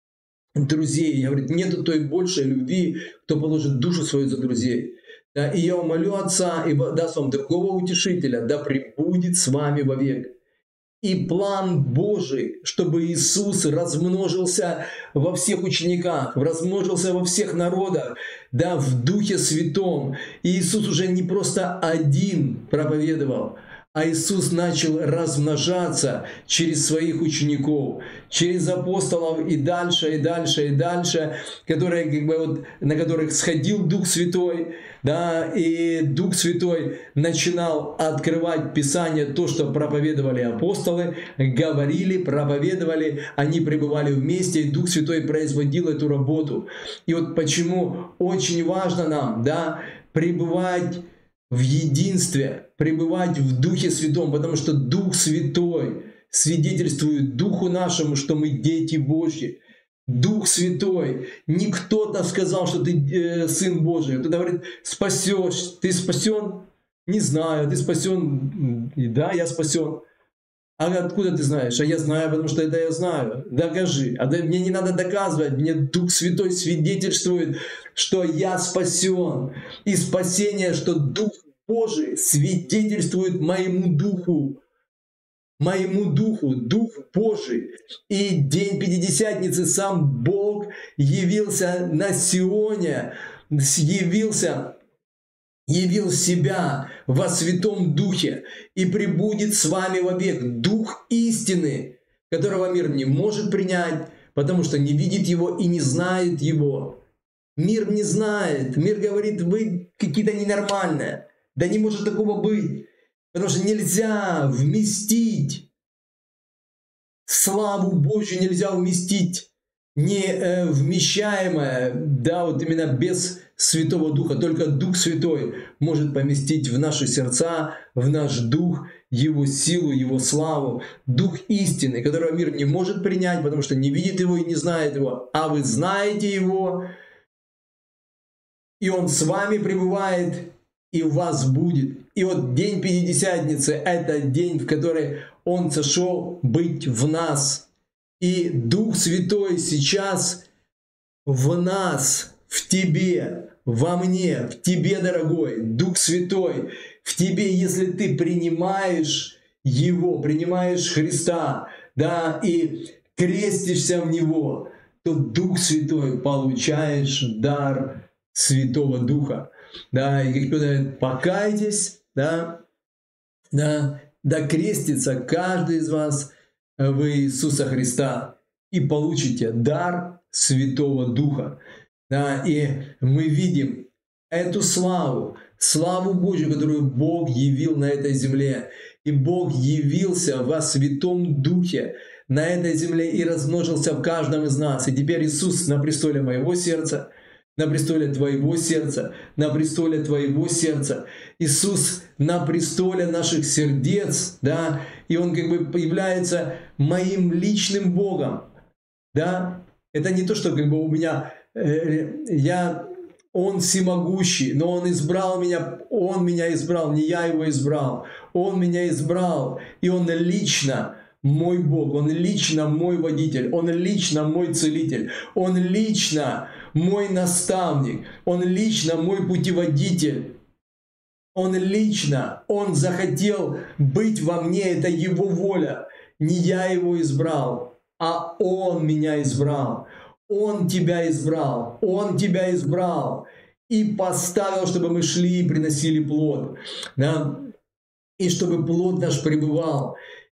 Speaker 1: друзей. Я говорю, нету той большей любви, кто положит душу свою за друзей. Да, и я умолю Отца, и даст вам другого утешителя, да пребудет с вами вовек. И план Божий, чтобы Иисус размножился во всех учениках, размножился во всех народах, да, в Духе Святом. И Иисус уже не просто один проповедовал, а Иисус начал размножаться через своих учеников, через апостолов и дальше, и дальше, и дальше, которые, как бы, вот, на которых сходил Дух Святой, да, и Дух Святой начинал открывать Писание, то, что проповедовали апостолы, говорили, проповедовали, они пребывали вместе, и Дух Святой производил эту работу. И вот почему очень важно нам, да, пребывать в единстве, пребывать в Духе Святом, потому что Дух Святой свидетельствует Духу нашему, что мы дети Божьи. Дух Святой. Не кто-то сказал, что ты э, Сын Божий. Кто-то говорит, спасешь. Ты спасен? Не знаю. Ты спасен? Да, я спасен. А откуда ты знаешь? А я знаю, потому что это я знаю. Докажи. А мне не надо доказывать. Мне Дух Святой свидетельствует, что я спасен. И спасение, что Дух Божий свидетельствует моему духу. Моему духу, Дух Божий. И день Пятидесятницы сам Бог явился на Сионе, явился, явил себя во Святом Духе и пребудет с вами вовек. Дух истины, которого мир не может принять, потому что не видит Его и не знает Его. Мир не знает. Мир говорит, вы какие-то ненормальные. Да не может такого быть. Потому что нельзя вместить славу Божью, нельзя вместить невмещаемое, да, вот именно без Святого Духа. Только Дух Святой может поместить в наши сердца, в наш дух, Его силу, Его славу. Дух истины, которого мир не может принять, потому что не видит Его и не знает Его. А вы знаете Его, и Он с вами пребывает, и у вас будет. И вот день Пятидесятницы – это день, в который Он сошел быть в нас. И Дух Святой сейчас в нас, в тебе, во мне, в тебе, дорогой. Дух Святой в тебе, если ты принимаешь Его, принимаешь Христа, да, и крестишься в Него, то Дух Святой получаешь дар Святого Духа. Да, и кто говорит, покайтесь, да, да, да крестится каждый из вас в Иисуса Христа и получите дар Святого Духа. Да, и мы видим эту славу, славу Божью, которую Бог явил на этой земле. И Бог явился во Святом Духе на этой земле и размножился в каждом из нас. И теперь Иисус на престоле моего сердца, на престоле твоего сердца, на престоле твоего сердца. Иисус на престоле наших сердец, да, и Он как бы является моим личным Богом, да. Это не то, что как бы у меня, э, я, Он всемогущий, но Он избрал меня, Он меня избрал, не я Его избрал. Он меня избрал, и Он лично мой Бог, Он лично мой водитель, Он лично мой целитель, Он лично мой наставник, Он лично мой путеводитель. Он лично, Он захотел быть во мне, это Его воля. Не я Его избрал, а Он меня избрал. Он тебя избрал, Он тебя избрал и поставил, чтобы мы шли и приносили плод, да? И чтобы плод наш пребывал.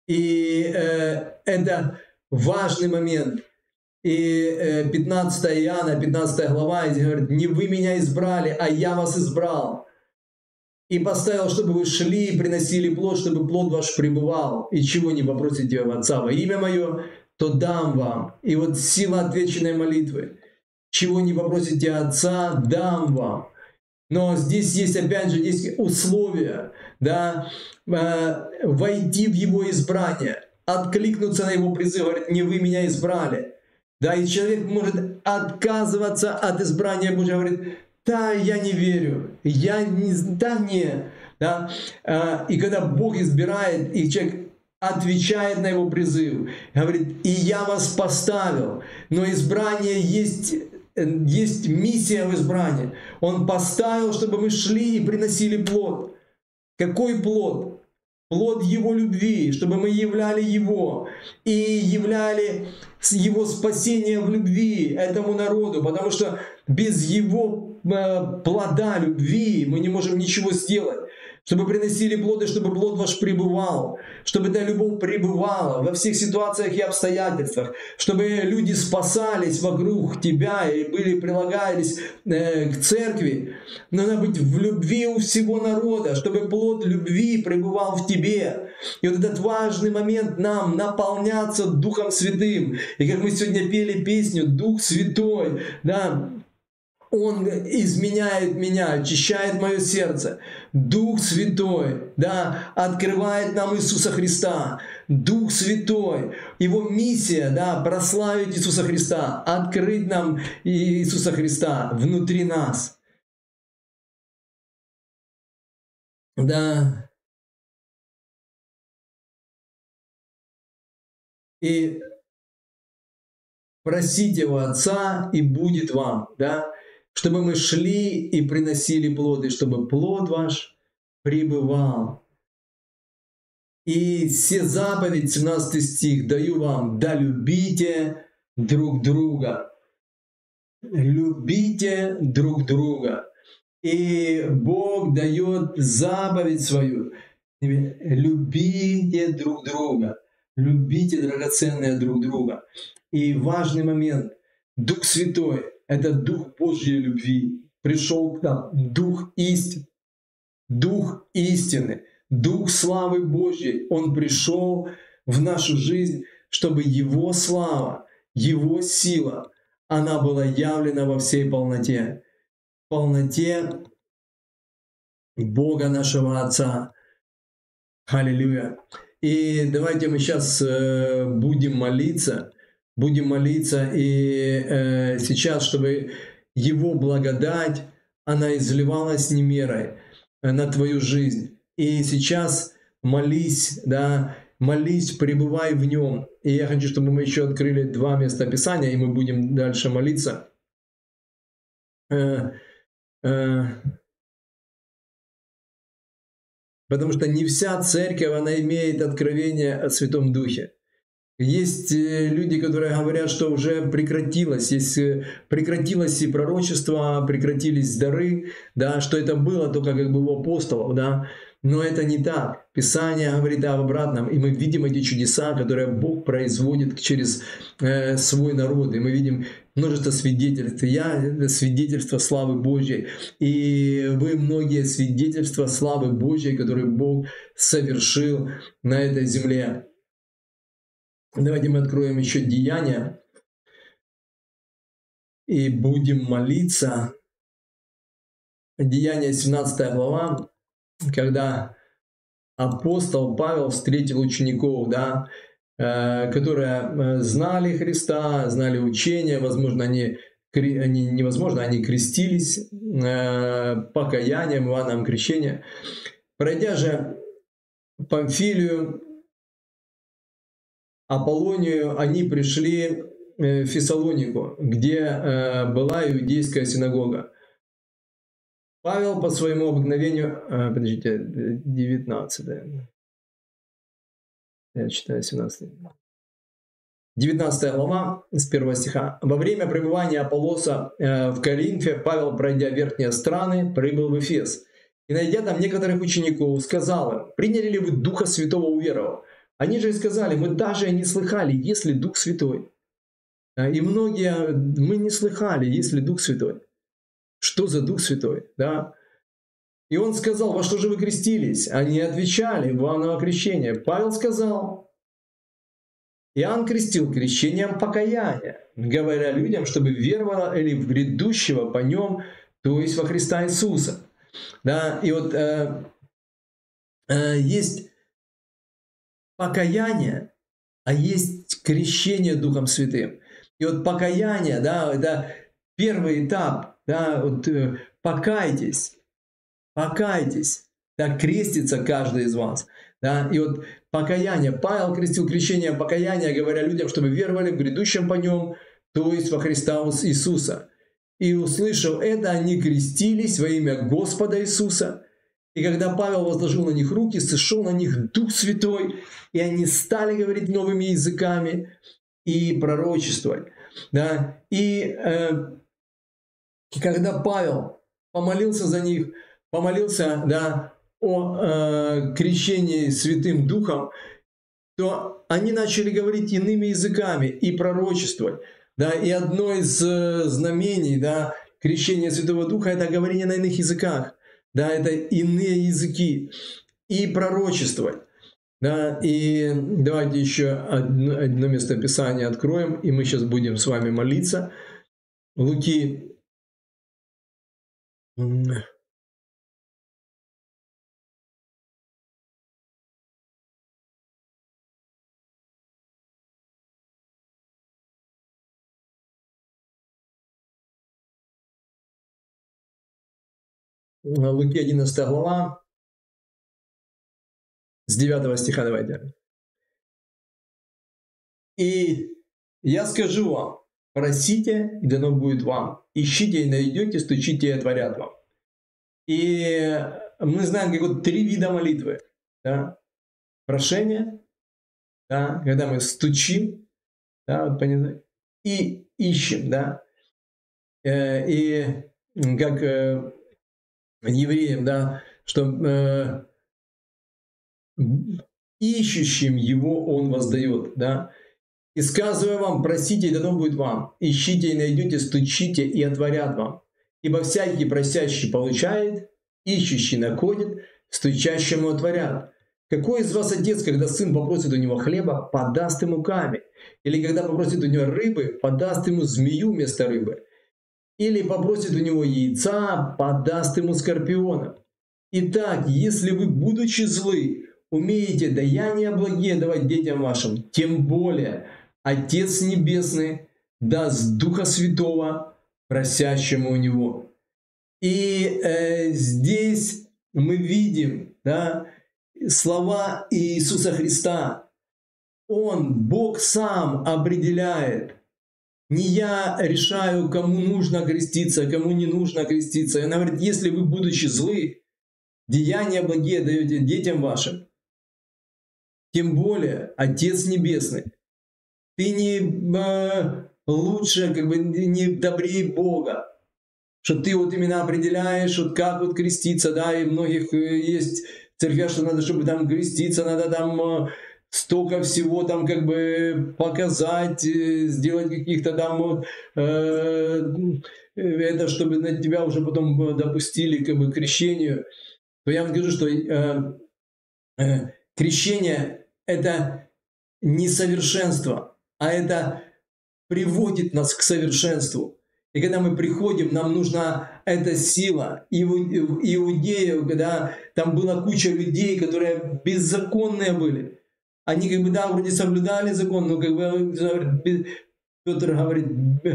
Speaker 1: И э, это важный момент. И пятнадцатое Иоанна, пятнадцатая глава, здесь говорит: «Не вы меня избрали, а я вас избрал. И поставил, чтобы вы шли и приносили плод, чтобы плод ваш пребывал. И чего не попросите у Отца во имя Мое, то дам вам». И вот сила отвеченной молитвы. Чего не попросите Отца, дам вам. Но здесь есть, опять же, есть условия, да, войти в Его избрание, откликнуться на Его призыв. Говорит: «Не вы меня избрали». Да, и человек может отказываться от избрания Божьего, говорит: «Да, я не верю, я не, да, не». Да? И когда Бог избирает, и человек отвечает на Его призыв, говорит: «И я вас поставил». Но избрание есть, есть миссия в избрании. Он поставил, чтобы мы шли и приносили плод. Какой плод? Плод Его любви, чтобы мы являли Его и являли Его спасение в любви этому народу, потому что без Его плода любви мы не можем ничего сделать. Чтобы приносили плоды, чтобы плод ваш пребывал, чтобы эта любовь пребывала во всех ситуациях и обстоятельствах, чтобы люди спасались вокруг тебя и были, прилагались э, к церкви. Но надо быть в любви у всего народа, чтобы плод любви пребывал в тебе. И вот этот важный момент нам наполняться Духом Святым. И как мы сегодня пели песню «Дух Святой», да, Он изменяет меня, очищает мое сердце. Дух Святой, да, открывает нам Иисуса Христа. Дух Святой, Его миссия, да, прославить Иисуса Христа, открыть нам Иисуса Христа внутри нас. Да. И просите у Отца, и будет вам, да. Чтобы мы шли и приносили плоды, чтобы плод ваш пребывал. И все заповеди, семнадцатый стих, даю вам: да любите друг друга. Любите друг друга. И Бог дает заповедь свою: любите друг друга. Любите, драгоценные, друг друга. И важный момент: Дух Святой — это Дух Божьей любви. Пришел к нам Дух истины, Дух истины, Дух славы Божьей. Он пришел в нашу жизнь, чтобы Его слава, Его сила, она была явлена во всей полноте. В полноте Бога нашего Отца. Аллилуйя. И давайте мы сейчас будем молиться. Будем молиться, и э, сейчас, чтобы Его благодать, она изливалась немерой на твою жизнь. И сейчас молись, да, молись, пребывай в Нем. И я хочу, чтобы мы еще открыли два места Писания, и мы будем дальше молиться. Э, э, потому что не вся церковь, она имеет откровение о Святом Духе. Есть люди, которые говорят, что уже прекратилось, есть, прекратилось и пророчество, прекратились дары, да, что это было только как бы у апостолов, да, но это не так. Писание говорит об обратном, и мы видим эти чудеса, которые Бог производит через э, свой народ, и мы видим множество свидетельств. Я свидетельство славы Божьей, и вы многие свидетельства славы Божьей, которые Бог совершил на этой земле. Давайте мы откроем еще Деяния и будем молиться. Деяния, семнадцатая глава, когда апостол Павел встретил учеников, да, которые знали Христа, знали учение, возможно, они, они невозможно, они крестились покаянием, Иоанном крещения. Пройдя же Памфилию, Аполлонию, они пришли в Фессалонику, где была иудейская синагога. Павел по своему обыкновению, подождите, девятнадцатая, я читаю семнадцатая, девятнадцатая глава с первого стиха. Во время пребывания Аполлоса в Коринфе Павел, пройдя верхние страны, прибыл в Эфес. И, найдя там некоторых учеников, сказал им: «Приняли ли вы Духа Святого уверовав?» Они же и сказали: мы даже не слыхали, есть ли Дух Святой. И многие, мы не слыхали, есть ли Дух Святой. Что за Дух Святой? Да? И он сказал: во что же вы крестились? Они отвечали: в Иоанново крещение. Павел сказал: Иоанн крестил крещением покаяния, говоря людям, чтобы веровало или в грядущего по нем, то есть во Христа Иисуса. Да? И вот э, э, есть покаяние, а есть крещение Духом Святым. И вот покаяние, да, это первый этап, да, вот э, покайтесь, покайтесь, да, крестится каждый из вас. Да, и вот покаяние, Павел крестил крещение покаяния, говоря людям, чтобы веровали в грядущем по нем, то есть во Христа Иисуса. И услышав это, они крестились во имя Господа Иисуса. И когда Павел возложил на них руки, сошел на них Дух Святой, и они стали говорить новыми языками и пророчествовать. Да? И э, когда Павел помолился за них, помолился, да, о э, крещении Святым Духом, то они начали говорить иными языками и пророчествовать. Да? И одно из э, знамений, да, крещения Святого Духа — это говорение на иных языках. Да, это иные языки и пророчествовать. Да, и давайте еще одно, одно местописание откроем, и мы сейчас будем с вами молиться. Луки. Луки одиннадцатая глава, с девятого стиха давайте. «И я скажу вам, просите, и дано будет вам, ищите и найдете, стучите и отворят вам». И мы знаем, как вот три вида молитвы. Да? Прошение, да? Когда мы стучим, да, вот, и ищем. Да? И как евреям, да, что ищущим его он воздает, да. И сказываю вам, просите, и дано будет вам. Ищите и найдете, стучите и отворят вам. Ибо всякий просящий получает, ищущий находит, стучащему отворят. Какой из вас отец, когда сын попросит у него хлеба, подаст ему камень? Или когда попросит у него рыбы, подаст ему змею вместо рыбы? Или попросит у него яйца, подаст ему скорпиона? Итак, если вы, будучи злы, умеете даяния благие давать детям вашим, тем более Отец Небесный даст Духа Святого просящему у Него. И э, здесь мы видим, да, слова Иисуса Христа. Он, Бог сам определяет. Не я решаю, кому нужно креститься, кому не нужно креститься. И он говорит, если вы, будучи злы, деяния благие даете детям вашим, тем более Отец Небесный. Ты не э, лучше, как бы не добрее Бога. Что ты вот именно определяешь, вот как вот креститься, да, и многих есть церквя, что надо, чтобы там креститься, надо там столько всего там как бы показать, сделать каких-то там, э, это, чтобы на тебя уже потом допустили как бы к крещению. То я вам скажу, что э, э, крещение — это не совершенство, а это приводит нас к совершенству. И когда мы приходим, нам нужна эта сила. И в Иудею, когда там была куча людей, которые беззаконные были, они как бы, да, вроде соблюдали закон, но как бы Петр говорит,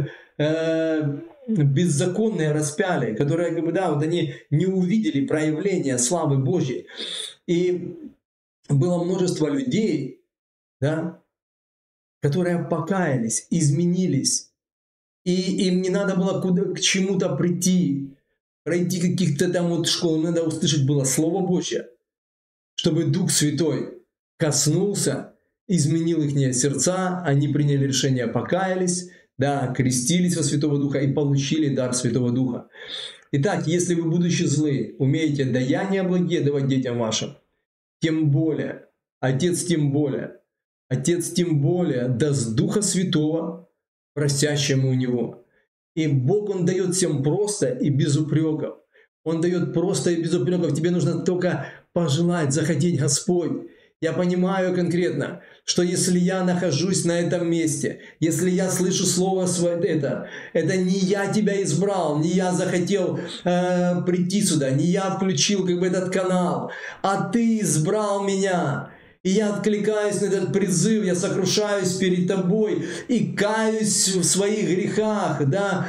Speaker 1: э, беззаконные распяли, которые как бы, да, вот они не увидели проявления славы Божьей. И было множество людей, да, которые покаялись, изменились. И им не надо было куда, к чему-то прийти, пройти каких-то там вот школ. Им надо услышать было Слово Божье, чтобы Дух Святой коснулся, изменил их сердца, они приняли решение, покаялись, да, крестились во Святого Духа и получили дар Святого Духа. Итак, если вы, будучи злы, умеете даяния благие давать детям вашим, тем более Отец тем более, Отец тем более даст Духа Святого просящему у Него. И Бог, Он дает всем просто и без упреков. Он дает просто и без упреков. Тебе нужно только пожелать, захотеть, Господь. Я понимаю конкретно, что если я нахожусь на этом месте, если я слышу слово свое, это, это не я тебя избрал, не я захотел э, прийти сюда, не я включил как бы этот канал, а ты избрал меня. И я откликаюсь на этот призыв, я сокрушаюсь перед тобой и каюсь в своих грехах, да,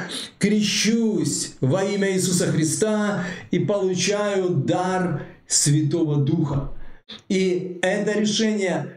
Speaker 1: крещусь во имя Иисуса Христа и получаю дар Святого Духа. И это решение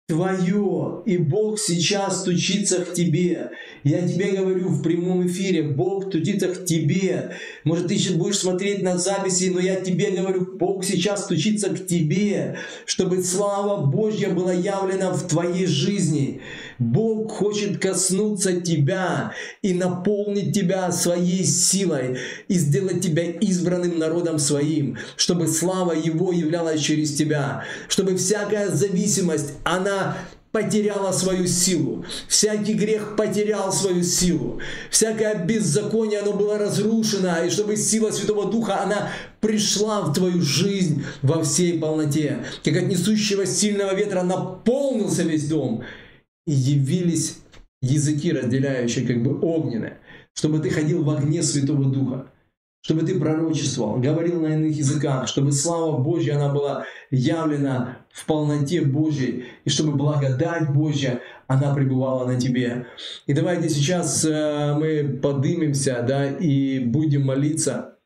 Speaker 1: твое, и Бог сейчас стучится к тебе. Я тебе говорю в прямом эфире, Бог стучится к тебе. Может, ты сейчас будешь смотреть на записи, но я тебе говорю, Бог сейчас стучится к тебе, чтобы слава Божья была явлена в твоей жизни. Бог хочет коснуться тебя и наполнить тебя своей силой и сделать тебя избранным народом своим, чтобы слава Его являлась через тебя, чтобы всякая зависимость, она потеряла свою силу. Всякий грех потерял свою силу. Всякое беззаконие, оно было разрушено. И чтобы сила Святого Духа, она пришла в твою жизнь во всей полноте. Как от несущего сильного ветра наполнился весь дом. И явились языки, разделяющие, как бы огненные. Чтобы ты ходил в огне Святого Духа. Чтобы ты пророчествовал, говорил на иных языках, чтобы слава Божья, она была явлена в полноте Божьей, и чтобы благодать Божья, она пребывала на тебе. И давайте сейчас э, мы поднимемся, да, и будем молиться.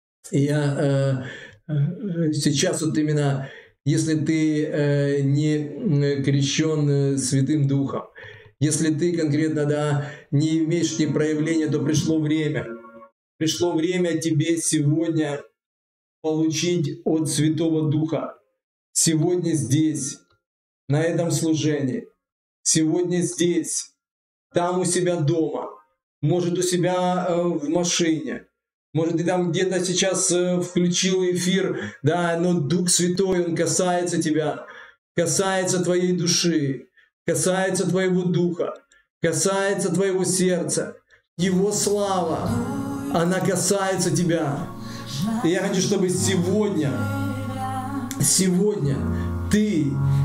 Speaker 1: И я э, сейчас вот именно, если ты э, не крещен Святым Духом, если ты конкретно, да, не имеешь эти проявления, то пришло время. Пришло время тебе сегодня получить от Святого Духа. Сегодня здесь, на этом служении. Сегодня здесь, там у себя дома. Может, у себя э, в машине. Может, ты там где-то сейчас э, включил эфир, да, но Дух Святой, Он касается тебя, касается твоей души, касается твоего духа, касается твоего сердца. Его слава, она касается тебя. И я хочу, чтобы сегодня, сегодня ты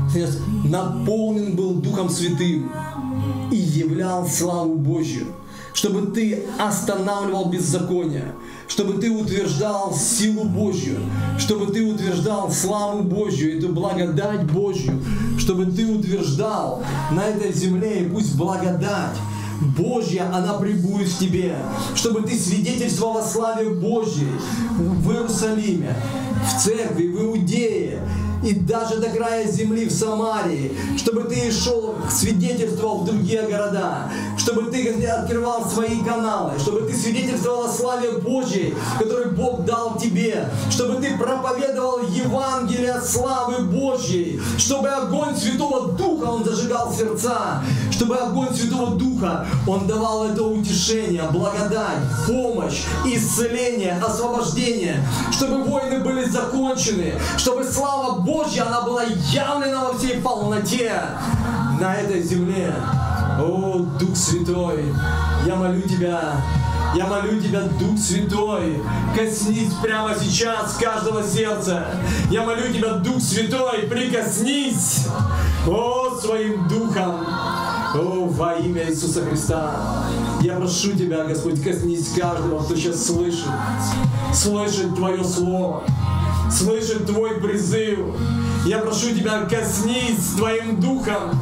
Speaker 1: наполнен был Духом Святым и являл славу Божью. Чтобы ты останавливал беззаконие, чтобы ты утверждал силу Божью, чтобы ты утверждал славу Божью, эту благодать Божью, чтобы ты утверждал на этой земле, и пусть благодать Божья, она пребудет в тебе, чтобы ты свидетельствовал о славе Божьей в Иерусалиме, в церкви, в Иудее и даже до края земли в Самарии, чтобы ты шел, свидетельствовал в другие города, чтобы ты открывал свои каналы, чтобы ты свидетельствовал о славе Божьей, которую Бог дал тебе, чтобы ты проповедовал Евангелие славы Божьей, чтобы огонь Святого Духа, он зажигал сердца, чтобы огонь Святого Духа, он давал это утешение, благодать, помощь, исцеление, освобождение, чтобы войны были закончены, чтобы слава Божья, она была явлена во всей полноте на этой земле. О, Дух Святой, я молю Тебя, я молю Тебя, Дух Святой, коснись прямо сейчас каждого сердца. Я молю Тебя, Дух Святой, прикоснись, о, своим Духом, о, во имя Иисуса Христа. Я прошу Тебя, Господь, коснись каждого, кто сейчас слышит, слышит Твое Слово, слышит Твой призыв. Я прошу Тебя, коснись Твоим Духом,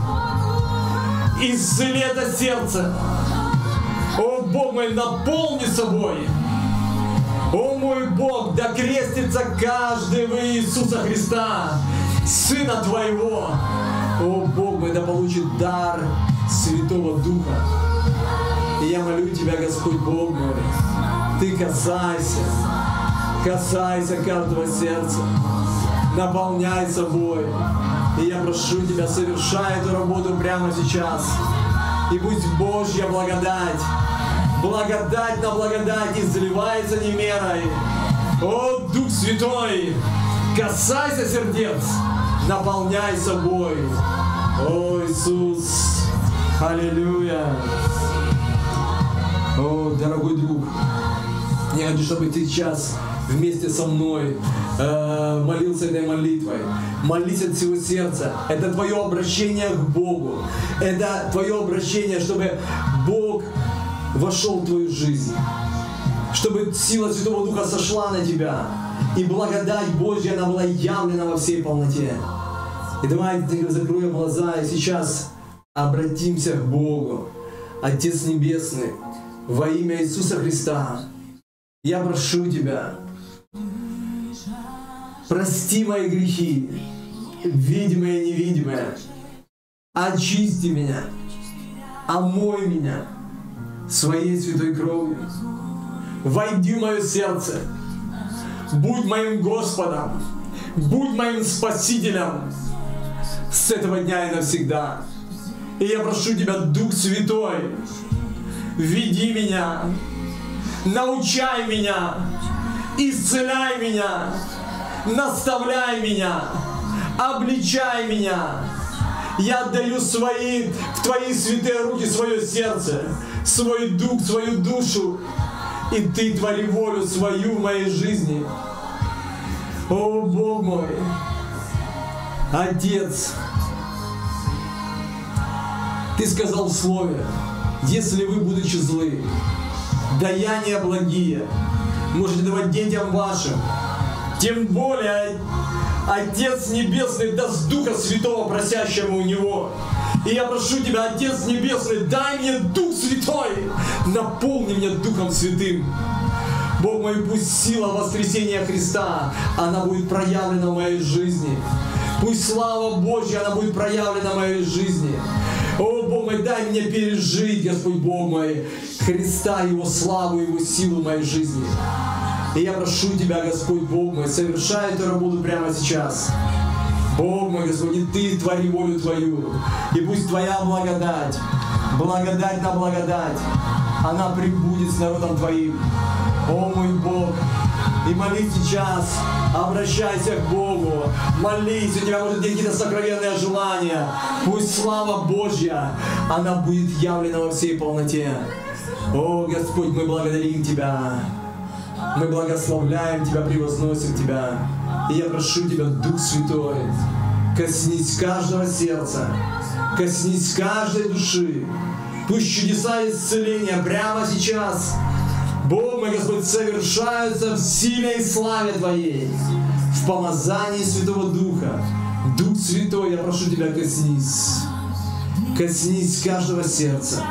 Speaker 1: исцели это сердце. О, Бог мой, наполни собой. О, мой Бог, да крестится каждый в Иисуса Христа, Сына Твоего. О, Бог мой, да получит дар Святого Духа. И я молю Тебя, Господь Бог мой, Ты касайся, касайся каждого сердца, наполняй собой. И я прошу Тебя, совершай эту работу прямо сейчас. И пусть Божья благодать, благодать на благодать изливается немерой. О, Дух Святой, касайся сердец, наполняй собой. О, Иисус! Аллилуйя! О, дорогой друг, я хочу, чтобы ты сейчас вместе со мной э, молился этой молитвой. Молись от всего сердца. Это твое обращение к Богу. Это твое обращение, чтобы Бог вошел в твою жизнь. Чтобы сила Святого Духа сошла на тебя. И благодать Божья, она была явлена во всей полноте. И давайте закроем глаза и сейчас обратимся к Богу. Отец Небесный, во имя Иисуса Христа, я прошу Тебя, прости мои грехи, видимые и невидимые. Очисти меня, омой меня своей святой кровью. Войди в мое сердце, будь моим Господом, будь моим Спасителем с этого дня и навсегда. И я прошу Тебя, Дух Святой, веди меня, научай меня, исцеляй меня, наставляй меня, обличай меня. Я отдаю свои, в Твои святые руки свое сердце, свой дух, свою душу. И Ты твори волю свою в моей жизни. О, Бог мой, Отец, Ты сказал в Слове, если вы, будучи злы, даяния благие, можете давать детям вашим, тем более Отец Небесный даст Духа Святого, просящему у Него. И я прошу Тебя, Отец Небесный, дай мне Дух Святой, наполни меня Духом Святым. Бог мой, пусть сила воскресения Христа, она будет проявлена в моей жизни. Пусть слава Божья, она будет проявлена в моей жизни. О, Бог мой, дай мне пережить, Господь Бог мой, Христа, Его славу, Его силу в моей жизни. И я прошу Тебя, Господь Бог мой, совершай эту работу прямо сейчас. Бог мой, Господь, и Ты твори волю Твою. И пусть Твоя благодать, благодать на благодать, она прибудет с народом Твоим. О, мой Бог, и молись сейчас, обращайся к Богу, молись, у тебя может быть какие-то сокровенные желания. Пусть слава Божья, она будет явлена во всей полноте. О, Господь, мы благодарим Тебя, мы благословляем Тебя, превозносим Тебя. И я прошу Тебя, Дух Святой, коснись каждого сердца, коснись каждой души. Пусть чудеса исцеления прямо сейчас, Бог мой, Господь, совершаются в силе и славе Твоей, в помазании Святого Духа. Дух Святой, я прошу Тебя, коснись, коснись каждого сердца,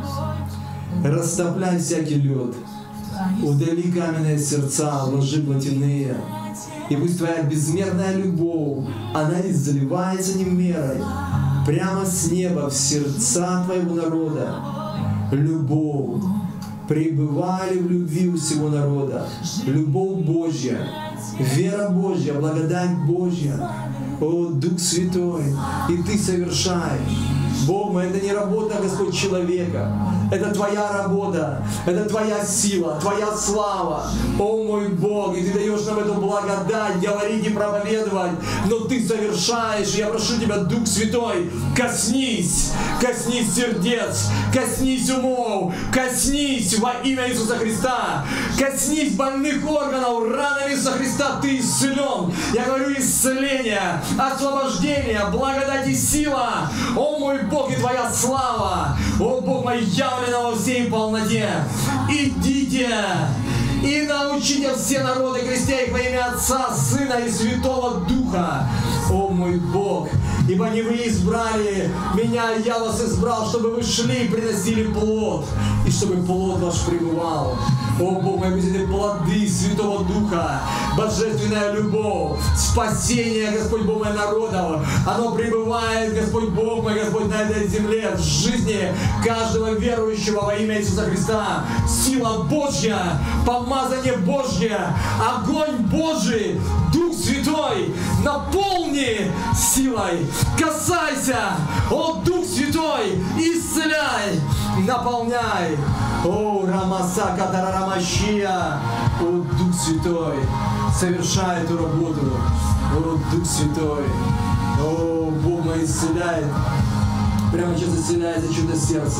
Speaker 1: растопляй всякий лед, удали каменные сердца, ложи плотяные. И пусть Твоя безмерная любовь, она изливается немерой прямо с неба в сердца Твоего народа. Любовь. Пребывали в любви у всего народа. Любовь Божья, вера Божья, благодать Божья. О, Дух Святой, и Ты совершай. Бог мой, это не работа, Господь, человека. Это Твоя работа, это Твоя сила, Твоя слава. О, мой Бог, и Ты даешь нам эту благодать говорить и проповедовать, но Ты совершаешь. Я прошу Тебя, Дух Святой, коснись, коснись сердец, коснись умов, коснись во имя Иисуса Христа, коснись больных органов, ранами Иисуса Христа Ты исцелен. Я говорю исцеление, освобождение, благодать и сила. О, мой Бог, и Твоя слава, о, Бог мой, явлена во всей полноте. Идите и научите все народы, крестя их во имя Отца, Сына и Святого Духа. О, мой Бог, ибо не вы избрали меня, я вас избрал, чтобы вы шли и приносили плод, и чтобы плод ваш пребывал. О, Бог мой, пусть эти плоды Святого Духа, божественная любовь, спасение, Господь Бог мой, народов, оно пребывает, Господь Бог мой, Господь, на этой земле, в жизни каждого верующего во имя Иисуса Христа. Сила Божья, помазание Божье, огонь Божий, Дух Святой, наполни силой, касайся, о, Дух Святой, исцеляй, наполняй. О, Рамаса Катарарамащия, о, Дух Святой, совершай эту работу. О, Дух Святой, О, Бог мой исцеляет. Прямо сейчас исцеляется чудо сердца.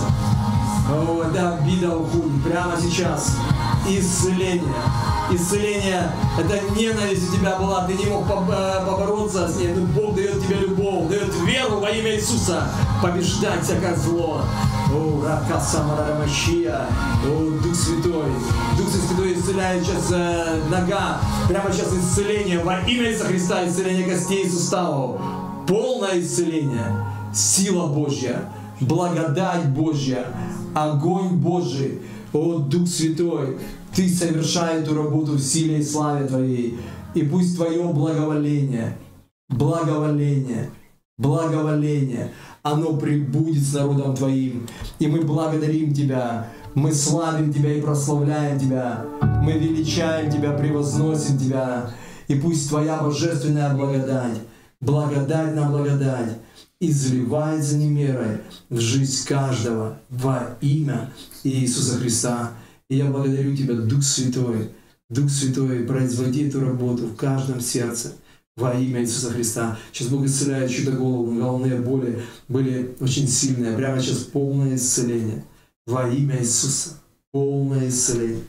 Speaker 1: О, да, обида уходит. Прямо сейчас. Исцеление. Исцеление — это ненависть у тебя была, ты не мог побороться с ней, но Бог дает тебе любовь, дает веру во имя Иисуса, побеждать всякое зло. О, рака самарамащия, о, Дух Святой, Дух Святой исцеляет сейчас э, нога, прямо сейчас исцеление во имя Иисуса Христа, исцеление костей и суставов, полное исцеление, сила Божья, благодать Божья, огонь Божий. О, Дух Святой, Ты совершай эту работу в силе и славе Твоей. И пусть Твое благоволение, благоволение, благоволение, оно пребудет с народом Твоим. И мы благодарим Тебя, мы славим Тебя и прославляем Тебя, мы величаем Тебя, превозносим Тебя. И пусть Твоя божественная благодать, благодать на благодать, изливается немерой в жизнь каждого во имя Иисуса Христа. И я благодарю Тебя, Дух Святой, Дух Святой, производи эту работу в каждом сердце во имя Иисуса Христа. Сейчас Бог исцеляет чью-то голову, головные боли были очень сильные. Прямо сейчас полное исцеление во имя Иисуса. Полное исцеление.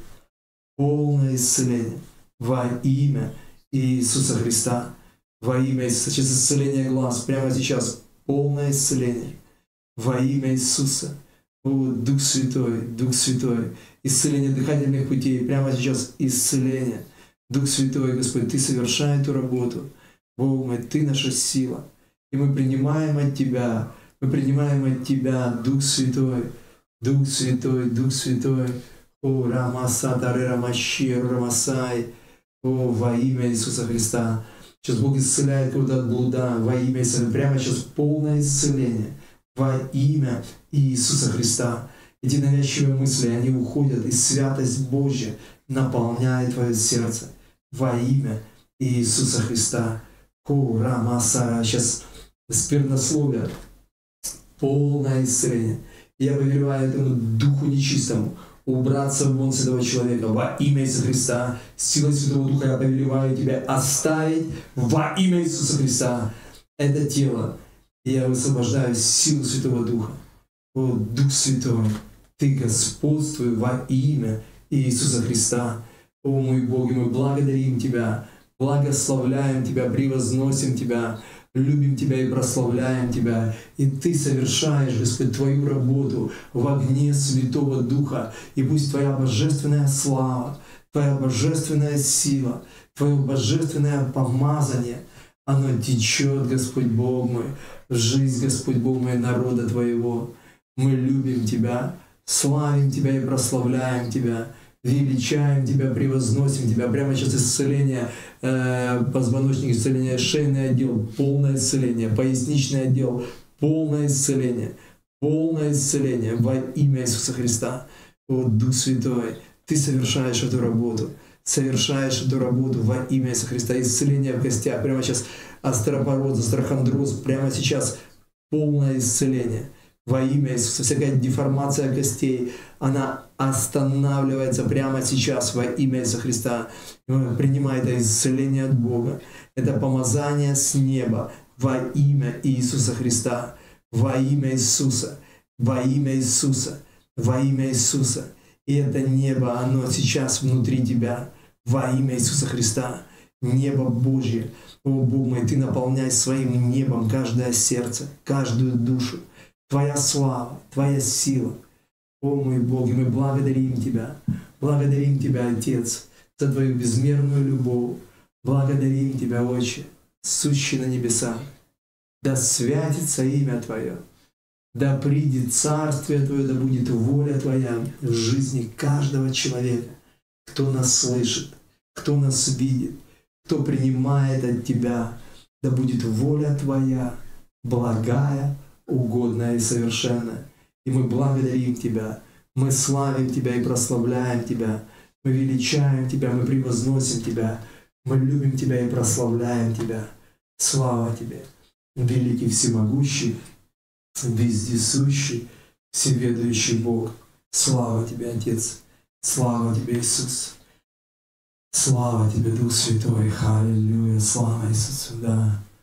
Speaker 1: Полное исцеление во имя Иисуса Христа. Во имя Иисуса. Сейчас исцеление глаз. Прямо сейчас полное исцеление во имя Иисуса. О, Дух Святой, Дух Святой, исцеление дыхательных путей, прямо сейчас исцеление. Дух Святой, Господь, Ты совершай эту работу. Бог мой, Ты наша сила. И мы принимаем от Тебя, мы принимаем от Тебя, Дух Святой, Дух Святой, Дух Святой. О, Рамасатары Рамашир Рамасай. О, во имя Иисуса Христа. Сейчас Бог исцеляет кого-то от блуда во имя Иисуса. Прямо сейчас полное исцеление во имя Иисуса Христа. Эти навязчивые мысли, они уходят, и святость Божья наполняет твое сердце во имя Иисуса Христа. Кура Масара. Сейчас сквернословие, полное исцеление. Я повелеваю этому духу нечистому убраться вон с этого человека во имя Иисуса Христа. Силой Святого Духа я повелеваю тебя оставить во имя Иисуса Христа это тело. И я высвобождаю силу Святого Духа. О, Дух Святой, Ты господствуй во имя Иисуса Христа. О, мой Бог, и мы благодарим Тебя, благословляем Тебя, превозносим Тебя, любим Тебя и прославляем Тебя. И Ты совершаешь, Господь, Твою работу в огне Святого Духа. И пусть Твоя божественная слава, Твоя божественная сила, Твое божественное помазание, оно течет, Господь Бог мой, в жизнь, Господь Бог мой, народа Твоего. Мы любим Тебя, славим Тебя и прославляем Тебя, величаем Тебя, превозносим Тебя. Прямо сейчас исцеление э, позвоночника, исцеление шейный отдел, полное исцеление, поясничный отдел, полное исцеление, полное исцеление во имя Иисуса Христа. О, Дух Святой, Ты совершаешь эту работу, совершаешь эту работу во имя Иисуса Христа. Исцеление в костях, прямо сейчас остеопороз, астрохондроз, прямо сейчас полное исцеление во имя Иисуса. Всякая деформация костей, она останавливается прямо сейчас во имя Иисуса Христа. Принимай это исцеление от Бога, это помазание с неба во имя Иисуса Христа, во имя Иисуса, во имя Иисуса, во имя Иисуса. И это небо, оно сейчас внутри тебя во имя Иисуса Христа. Небо Божье. О, Бог мой, Ты наполняй своим небом каждое сердце, каждую душу. Твоя слава, Твоя сила. О, мой Бог, и мы благодарим Тебя. Благодарим Тебя, Отец, за Твою безмерную любовь. Благодарим Тебя, Отче, сущий на небесах. Да святится имя Твое. Да придет Царствие Твое, да будет воля Твоя в жизни каждого человека, кто нас слышит, кто нас видит, кто принимает от Тебя. Да будет воля Твоя, благая, угодная и совершенная. И мы благодарим Тебя, мы славим Тебя и прославляем Тебя, мы величаем Тебя, мы превозносим Тебя, мы любим Тебя и прославляем Тебя. Слава Тебе, великий всемогущий, вездесущий, всеведающий Бог. Слава Тебе, Отец, слава Тебе, Иисус. Слава Тебе, Дух Святой, аллилуйя, слава Иисусу, да.